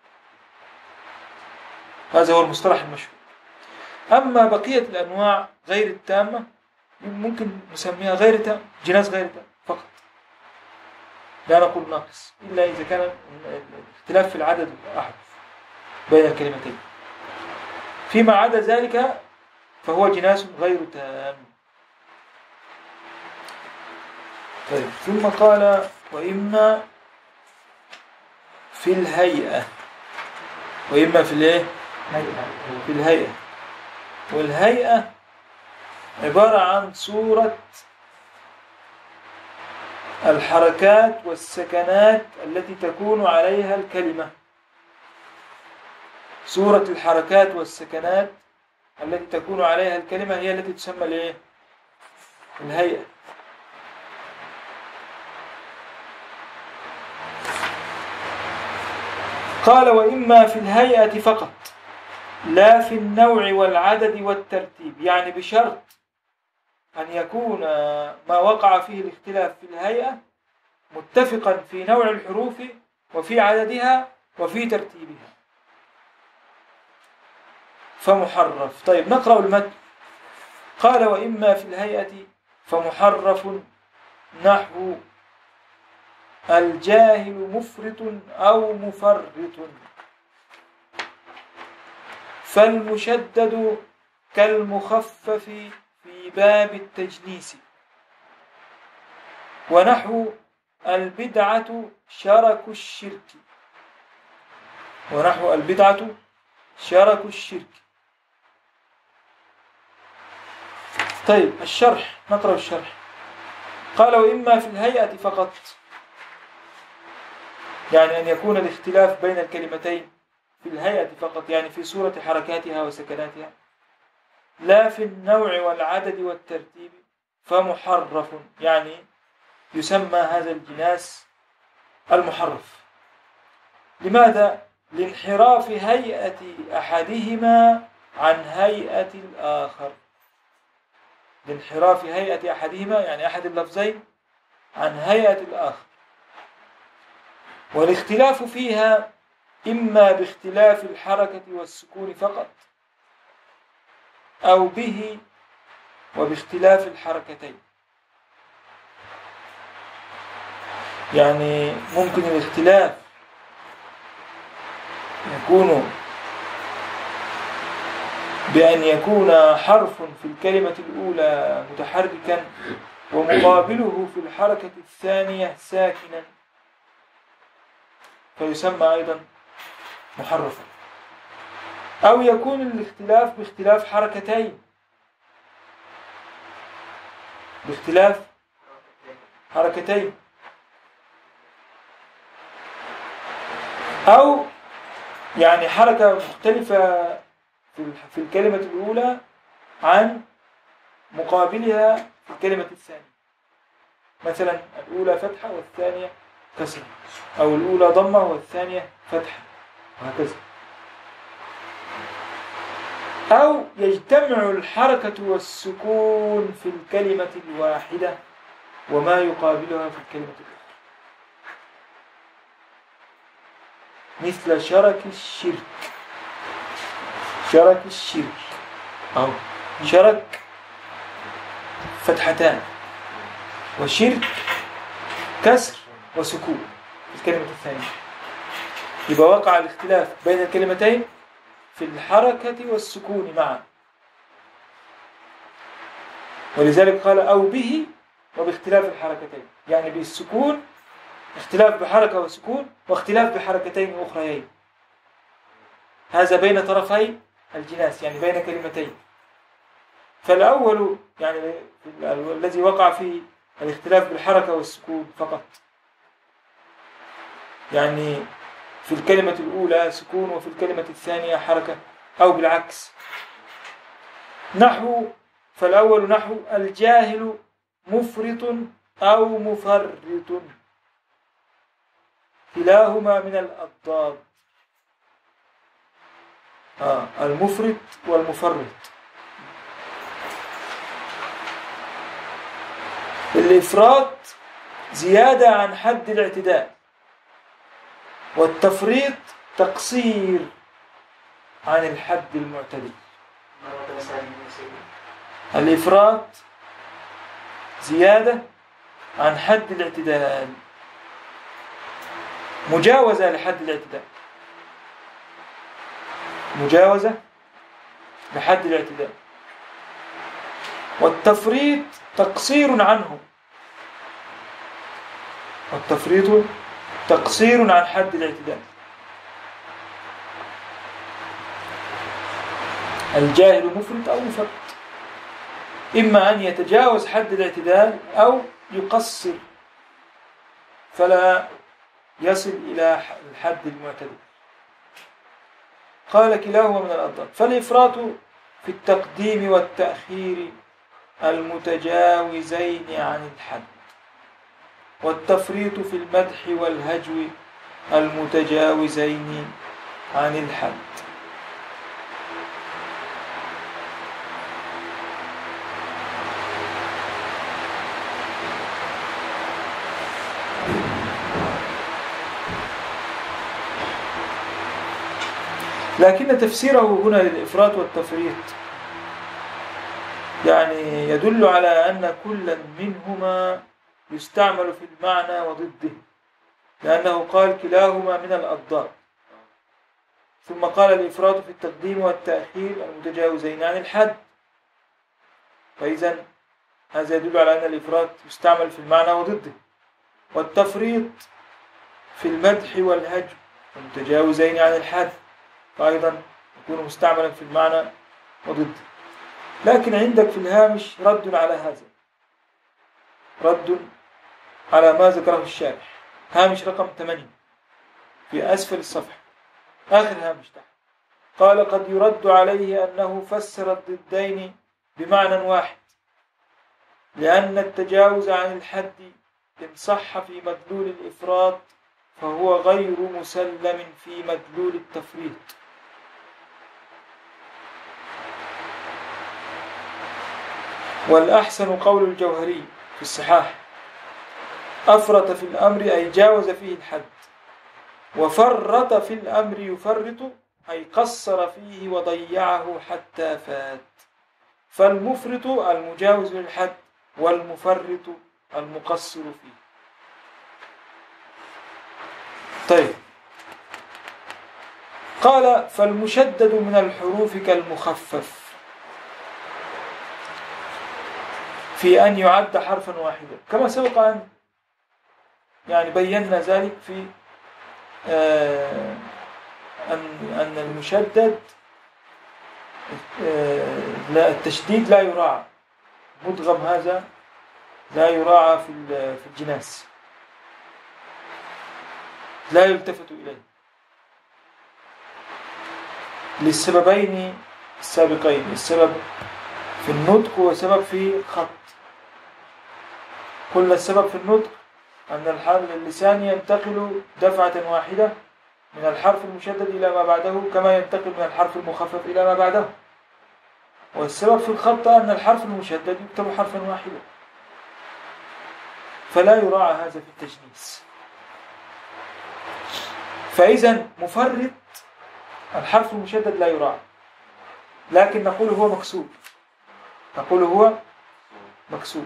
هذا هو المصطلح المشهور. أما بقية الأنواع غير التامة ممكن نسميها غير تام، جناس غير تام فقط، لا نقول ناقص إلا إذا كان اختلاف في العدد الأحرف بين الكلمتين. فيما عدا ذلك فهو جناس غير تام. طيب ثم قال وإما في الهيئة، وإما في الايه؟ في الهيئة. والهيئة عبارة عن صورة الحركات والسكنات التي تكون عليها الكلمة. صورة الحركات والسكنات التي تكون عليها الكلمة هي التي تسمى الايه؟ الهيئة. قال وإما في الهيئة فقط لا في النوع والعدد والترتيب، يعني بشرط أن يكون ما وقع فيه الاختلاف في الهيئة متفقا في نوع الحروف وفي عددها وفي ترتيبها فمحرف. طيب نقرأ المتن. قال وإما في الهيئة فمحرف نحو الجاهل مفرط أو مفرط، فالمشدد كالمخفف في باب التجنيس، ونحو البدعة شرك الشرك، ونحو البدعة شرك الشرك. طيب الشرح، نقرأ الشرح. قال وإما في الهيئة فقط يعني أن يكون الاختلاف بين الكلمتين في الهيئة فقط، يعني في صورة حركاتها وسكناتها، لا في النوع والعدد والترتيب، فمحرف، يعني يسمى هذا الجناس المحرف. لماذا؟ لانحراف هيئة أحدهما عن هيئة الآخر. لانحراف هيئة أحدهما يعني أحد اللفظين عن هيئة الآخر، والاختلاف فيها إما باختلاف الحركة والسكون فقط، أو به وباختلاف الحركتين. يعني ممكن الاختلاف يكون بأن يكون حرف في الكلمة الأولى متحركا ومقابله في الحركة الثانية ساكنا، فيسمى أيضا محرفا. أو يكون الاختلاف باختلاف حركتين، باختلاف حركتين، أو يعني حركة مختلفة في الكلمة الأولى عن مقابلها في الكلمة الثانية. مثلا الأولى فتحة والثانية كسرة، أو الأولى ضمة والثانية فتحة، وهكذا. أو يجتمع الحركة والسكون في الكلمة الواحدة وما يقابلها في الكلمة الأخرى، مثل شرك الشرك. شرك الشرك أو شرك فتحتان، وشرك كسر وسكون في الكلمة الثانية. يبقى وقع الاختلاف بين الكلمتين في الحركة والسكون معا، ولذلك قال أو به وباختلاف الحركتين، يعني بالسكون اختلاف بحركة وسكون، واختلاف بحركتين أخريين. هذا بين طرفي الجناس، يعني بين كلمتين. فالأول يعني الذي وقع فيه الاختلاف بالحركة والسكون فقط، يعني في الكلمة الأولى سكون وفي الكلمة الثانية حركة، أو بالعكس. نحو فالأول نحو الجاهل مفرط أو مفرط، كلاهما من الأضداد. آه المفرط والمفرط. الإفراط زيادة عن حد الاعتدال، والتفريط تقصير عن الحد المعتدل. الإفراط زيادة عن حد الاعتدال، مجاوزة لحد الاعتدال، مجاوزة لحد الاعتدال. والتفريط تقصير عنه، والتفريط تقصير عن حد الاعتدال. الجاهل مفرط أو مفرط، إما أن يتجاوز حد الاعتدال أو يقصر فلا يصل إلى الحد المعتدل. قال كلاهما من الأضداد. فالإفراط في التقديم والتأخير المتجاوزين عن الحد، والتفريط في المدح والهجو المتجاوزين عن الحد. لكن تفسيره هنا للإفراط والتفريط يعني يدل على أن كل منهما يستعمل في المعنى وضده، لأنه قال كلاهما من الأضداد، ثم قال الإفراط في التقديم والتأخير المتجاوزين عن الحد. فإذا هذا يدل على أن الإفراط يستعمل في المعنى وضده، والتفريط في المدح والهجو المتجاوزين عن الحد فأيضا يكون مستعملا في المعنى وضده. لكن عندك في الهامش رد على هذا، رد على ما ذكره الشارح، هامش رقم ثمانية. في أسفل الصفحة آخر هامش تحت. قال قد يرد عليه أنه فسر الضدين بمعنى واحد، لأن التجاوز عن الحد إن صح في مدلول الإفراط فهو غير مسلم في مدلول التفريط. والأحسن قول الجوهري في الصحاح: أفرط في الأمر أي جاوز فيه الحد، وفرط في الأمر يفرط أي قصر فيه وضيعه حتى فات. فالمفرط المجاوز للحد، والمفرط المقصر فيه. طيب، قال فالمشدد من الحروف كالمخفف في أن يعد حرفا واحدا، كما سبق أن يعني بينا ذلك في آه أن أن المشدد آه لا التشديد لا يراعى، مدغم هذا لا يراعى في في الجناس، لا يلتفت إليه للسببين السابقين، السبب في النطق وسبب في الخط. قلنا السبب في النطق أن الحرف اللسان ينتقل دفعة واحدة من الحرف المشدد إلى ما بعده كما ينتقل من الحرف المخفف إلى ما بعده. والسبب في الخط أن الحرف المشدد يكتب حرفا واحدا، فلا يراعى هذا في التجنيس. فإذا مفرط الحرف المشدد لا يراعى، لكن نقول هو مكسور، نقول هو مكسور.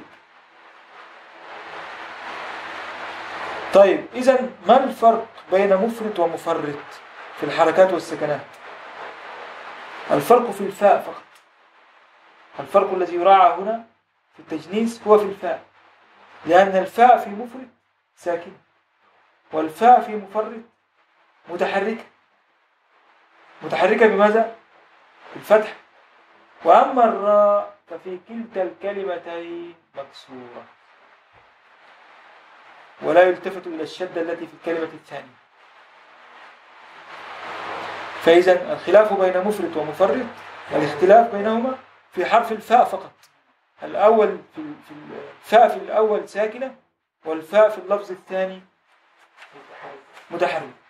طيب، إذا ما الفرق بين مفرط ومفرط في الحركات والسكنات؟ الفرق في الفاء فقط. الفرق الذي يراعى هنا في التجنيس هو في الفاء، لأن الفاء في مفرط ساكن، والفاء في مفرط متحركة. متحركة بماذا؟ بالفتح. وأما الراء ففي كلتا الكلمتين مكسورة، ولا يلتفت إلى الشدة التي في الكلمة الثانية. فإذا الخلاف بين مفرط ومفرط الاختلاف بينهما في حرف الفاء فقط. الأول في الفاء في الأول ساكنة، والفاء في اللفظ الثاني متحرك.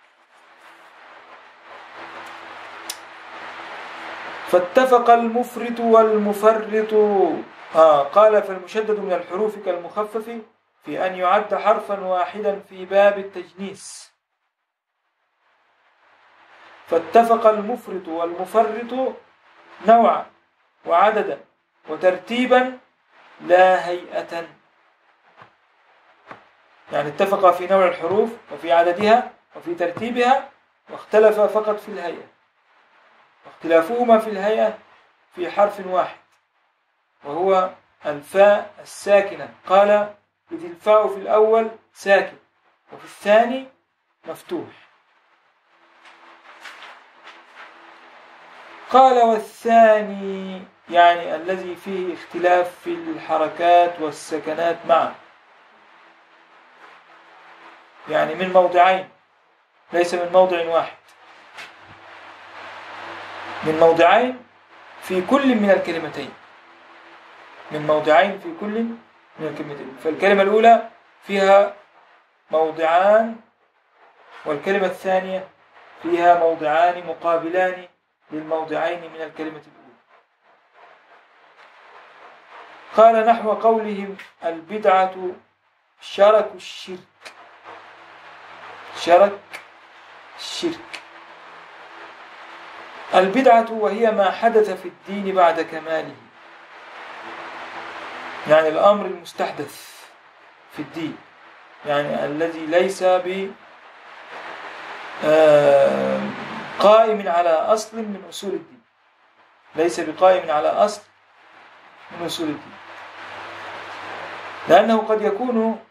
فاتفق المفرط والمفرط. آه قال فالمشدد من الحروف كالمخفف في أن يعد حرفا واحدا في باب التجنيس. فاتفق المفرط والمفرط نوعا وعددا وترتيبا لا هيئة، يعني اتفق في نوع الحروف وفي عددها وفي ترتيبها، واختلف فقط في الهيئة. واختلافهما في الهيئة في حرف واحد وهو الفاء الساكنة. قال إذ الفاء في الأول ساكن وفي الثاني مفتوح. قال والثاني يعني الذي فيه اختلاف في الحركات والسكنات معا، يعني من موضعين ليس من موضع واحد، من موضعين في كل من الكلمتين، من موضعين في كل من الكلمتين. فالكلمة الأولى فيها موضعان، والكلمة الثانية فيها موضعان مقابلان للموضعين من الكلمة الأولى. قال نحو قولهم البدعة شرك الشرك، شرك الشرك. البدعة وهي ما حدث في الدين بعد كماله، يعني الأمر المستحدث في الدين، يعني الذي ليس ب قائم على أصل من أصول الدين، ليس بقائم على أصل من أصول الدين، لأنه قد يكون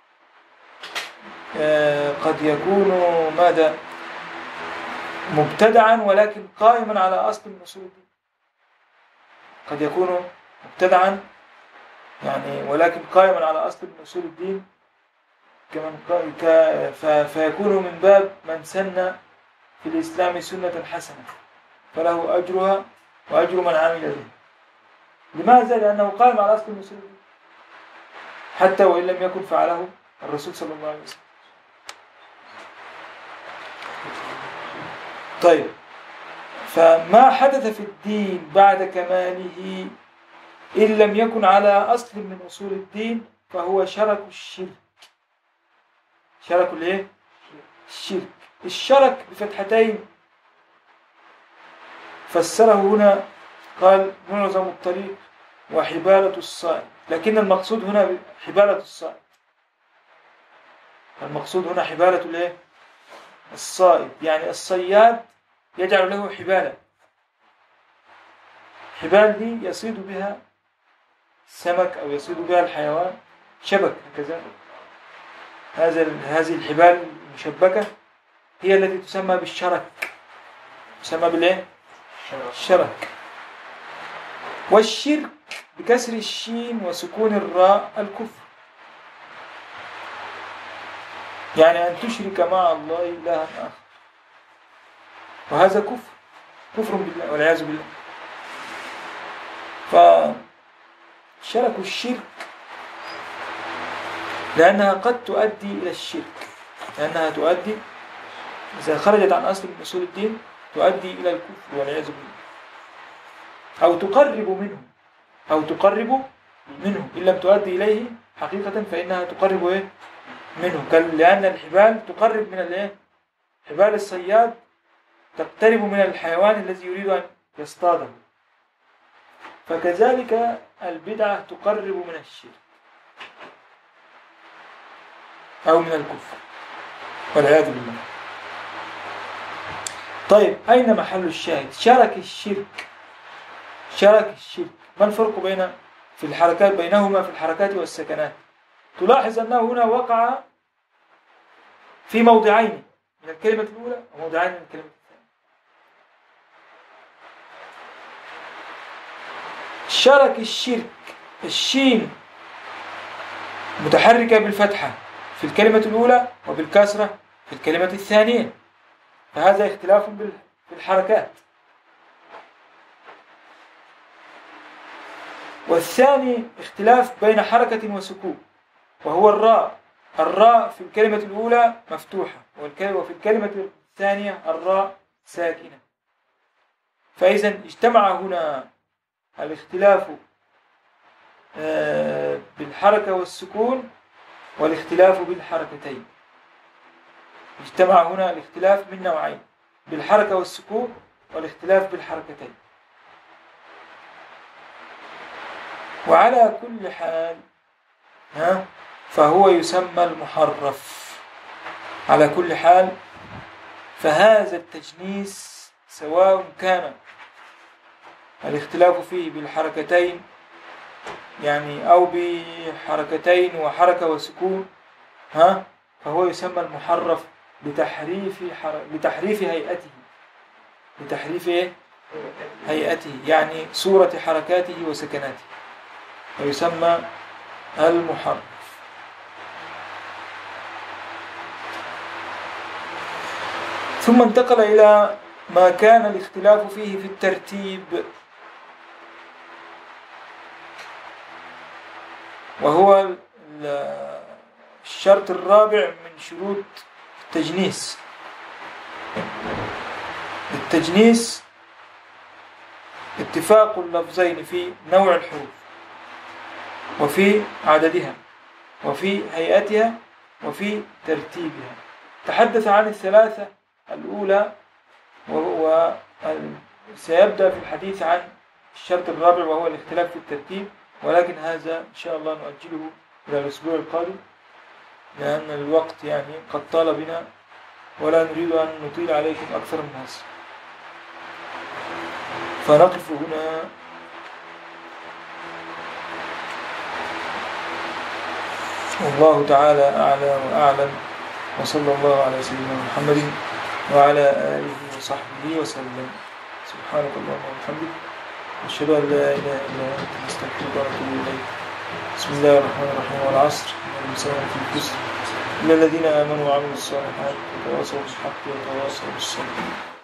قد يكون ماذا مبتدعا ولكن قائما على أصل من أصول الدين. قد يكون مبتدعا يعني ولكن قائما على أصل من أصول الدين، كمن ك- ف- فيكون من باب من سن في الإسلام سنة حسنة فله أجرها وأجر من عمل به. لماذا؟ لأنه قائم على أصل المسلمين حتى وإن لم يكن فعله الرسول صلى الله عليه وسلم. طيب، فما حدث في الدين بعد كماله إن لم يكن على أصل من أصول الدين فهو شرك الشرك. شرك الايه؟ الشرك. الشرك بفتحتين فسره هنا قال معظم الطريق وحبالة الصائد، لكن المقصود هنا حبالة الصائد. المقصود هنا حبالة الايه؟ الصائد، يعني الصياد يجعل له حبالة. حبال دي يصيد بها السمك أو يصيد بها الحيوان، شبك هكذا. هذا هذه الحبال المشبكة هي التي تسمى بالشرك، تسمى بالايه؟ الشرك. والشرك بكسر الشين وسكون الراء الكفر، يعني أن تشرك مع الله إلها آخر، وهذا كفر كفر بالله والعياذ بالله. فشرك الشرك لأنها قد تؤدي إلى الشرك، لأنها تؤدي إذا خرجت عن أصل من أصول الدين تؤدي إلى الكفر والعياذ بالله، أو تقرب منه أو تقرب منه إن لم تؤدي إليه حقيقة فإنها تقرب إيه؟ منه، لأن الحبال تقرب من الإيه؟ حبال الصياد تقترب من الحيوان الذي يريد أن يصطاده. فكذلك البدعة تقرب من الشرك أو من الكفر والعياذ بالله. طيب، أين محل الشاهد؟ شرك الشرك. شرك الشرك، ما الفرق بين في الحركات بينهما في الحركات والسكنات؟ تلاحظ أنه هنا وقع في موضعين من الكلمة الأولى وموضعين من الكلمة الثانية. شرك الشرك، الشين متحركة بالفتحة في الكلمة الأولى وبالكسرة في الكلمة الثانية، فهذا اختلاف في الحركات. والثاني اختلاف بين حركة وسكون، وهو الراء. الراء في الكلمة الأولى مفتوحة وفي الكلمة الثانية الراء ساكنة. فإذا اجتمع هنا الاختلاف بالحركة والسكون والاختلاف بالحركتين. اجتمع هنا الاختلاف من نوعين، بالحركة والسكون والاختلاف بالحركتين. وعلى كل حال ها فهو يسمى المحرف على كل حال. فهذا التجنيس سواء كان الاختلاف فيه بالحركتين يعني أو بحركتين وحركة وسكون ها فهو يسمى المحرف بتحريف حر... بتحريف هيئته بتحريف إيه؟ هيئته، يعني صورة حركاته وسكناته، ويسمى المحرف. ثم انتقل إلى ما كان الاختلاف فيه في الترتيب، وهو الشرط الرابع من شروط التجنيس. التجنيس اتفاق اللفظين في نوع الحروف وفي عددها وفي هيئتها وفي ترتيبها. تحدث عن الثلاثة الأولى، وهو سيبدأ في الحديث عن الشرط الرابع وهو الاختلاف في الترتيب، ولكن هذا إن شاء الله نؤجله إلى الأسبوع القادم لأن الوقت يعني قد طال بنا ولا نريد أن نطيل عليكم أكثر من هذا. فنقف هنا. والله تعالى أعلى وأعلم، وصلى الله على سيدنا محمد وعلى آله وصحبه وسلم. سبحانك اللهم وبحمدك، أشهد أن لا إله إلا أنت، نستغفرك ونتوب إليك. بسم الله الرحمن الرحيم والعصر إن الإنسان في خسر إلا الذين آمنوا وعملوا الصالحات وتواصوا بالحق وتواصوا بالصبر.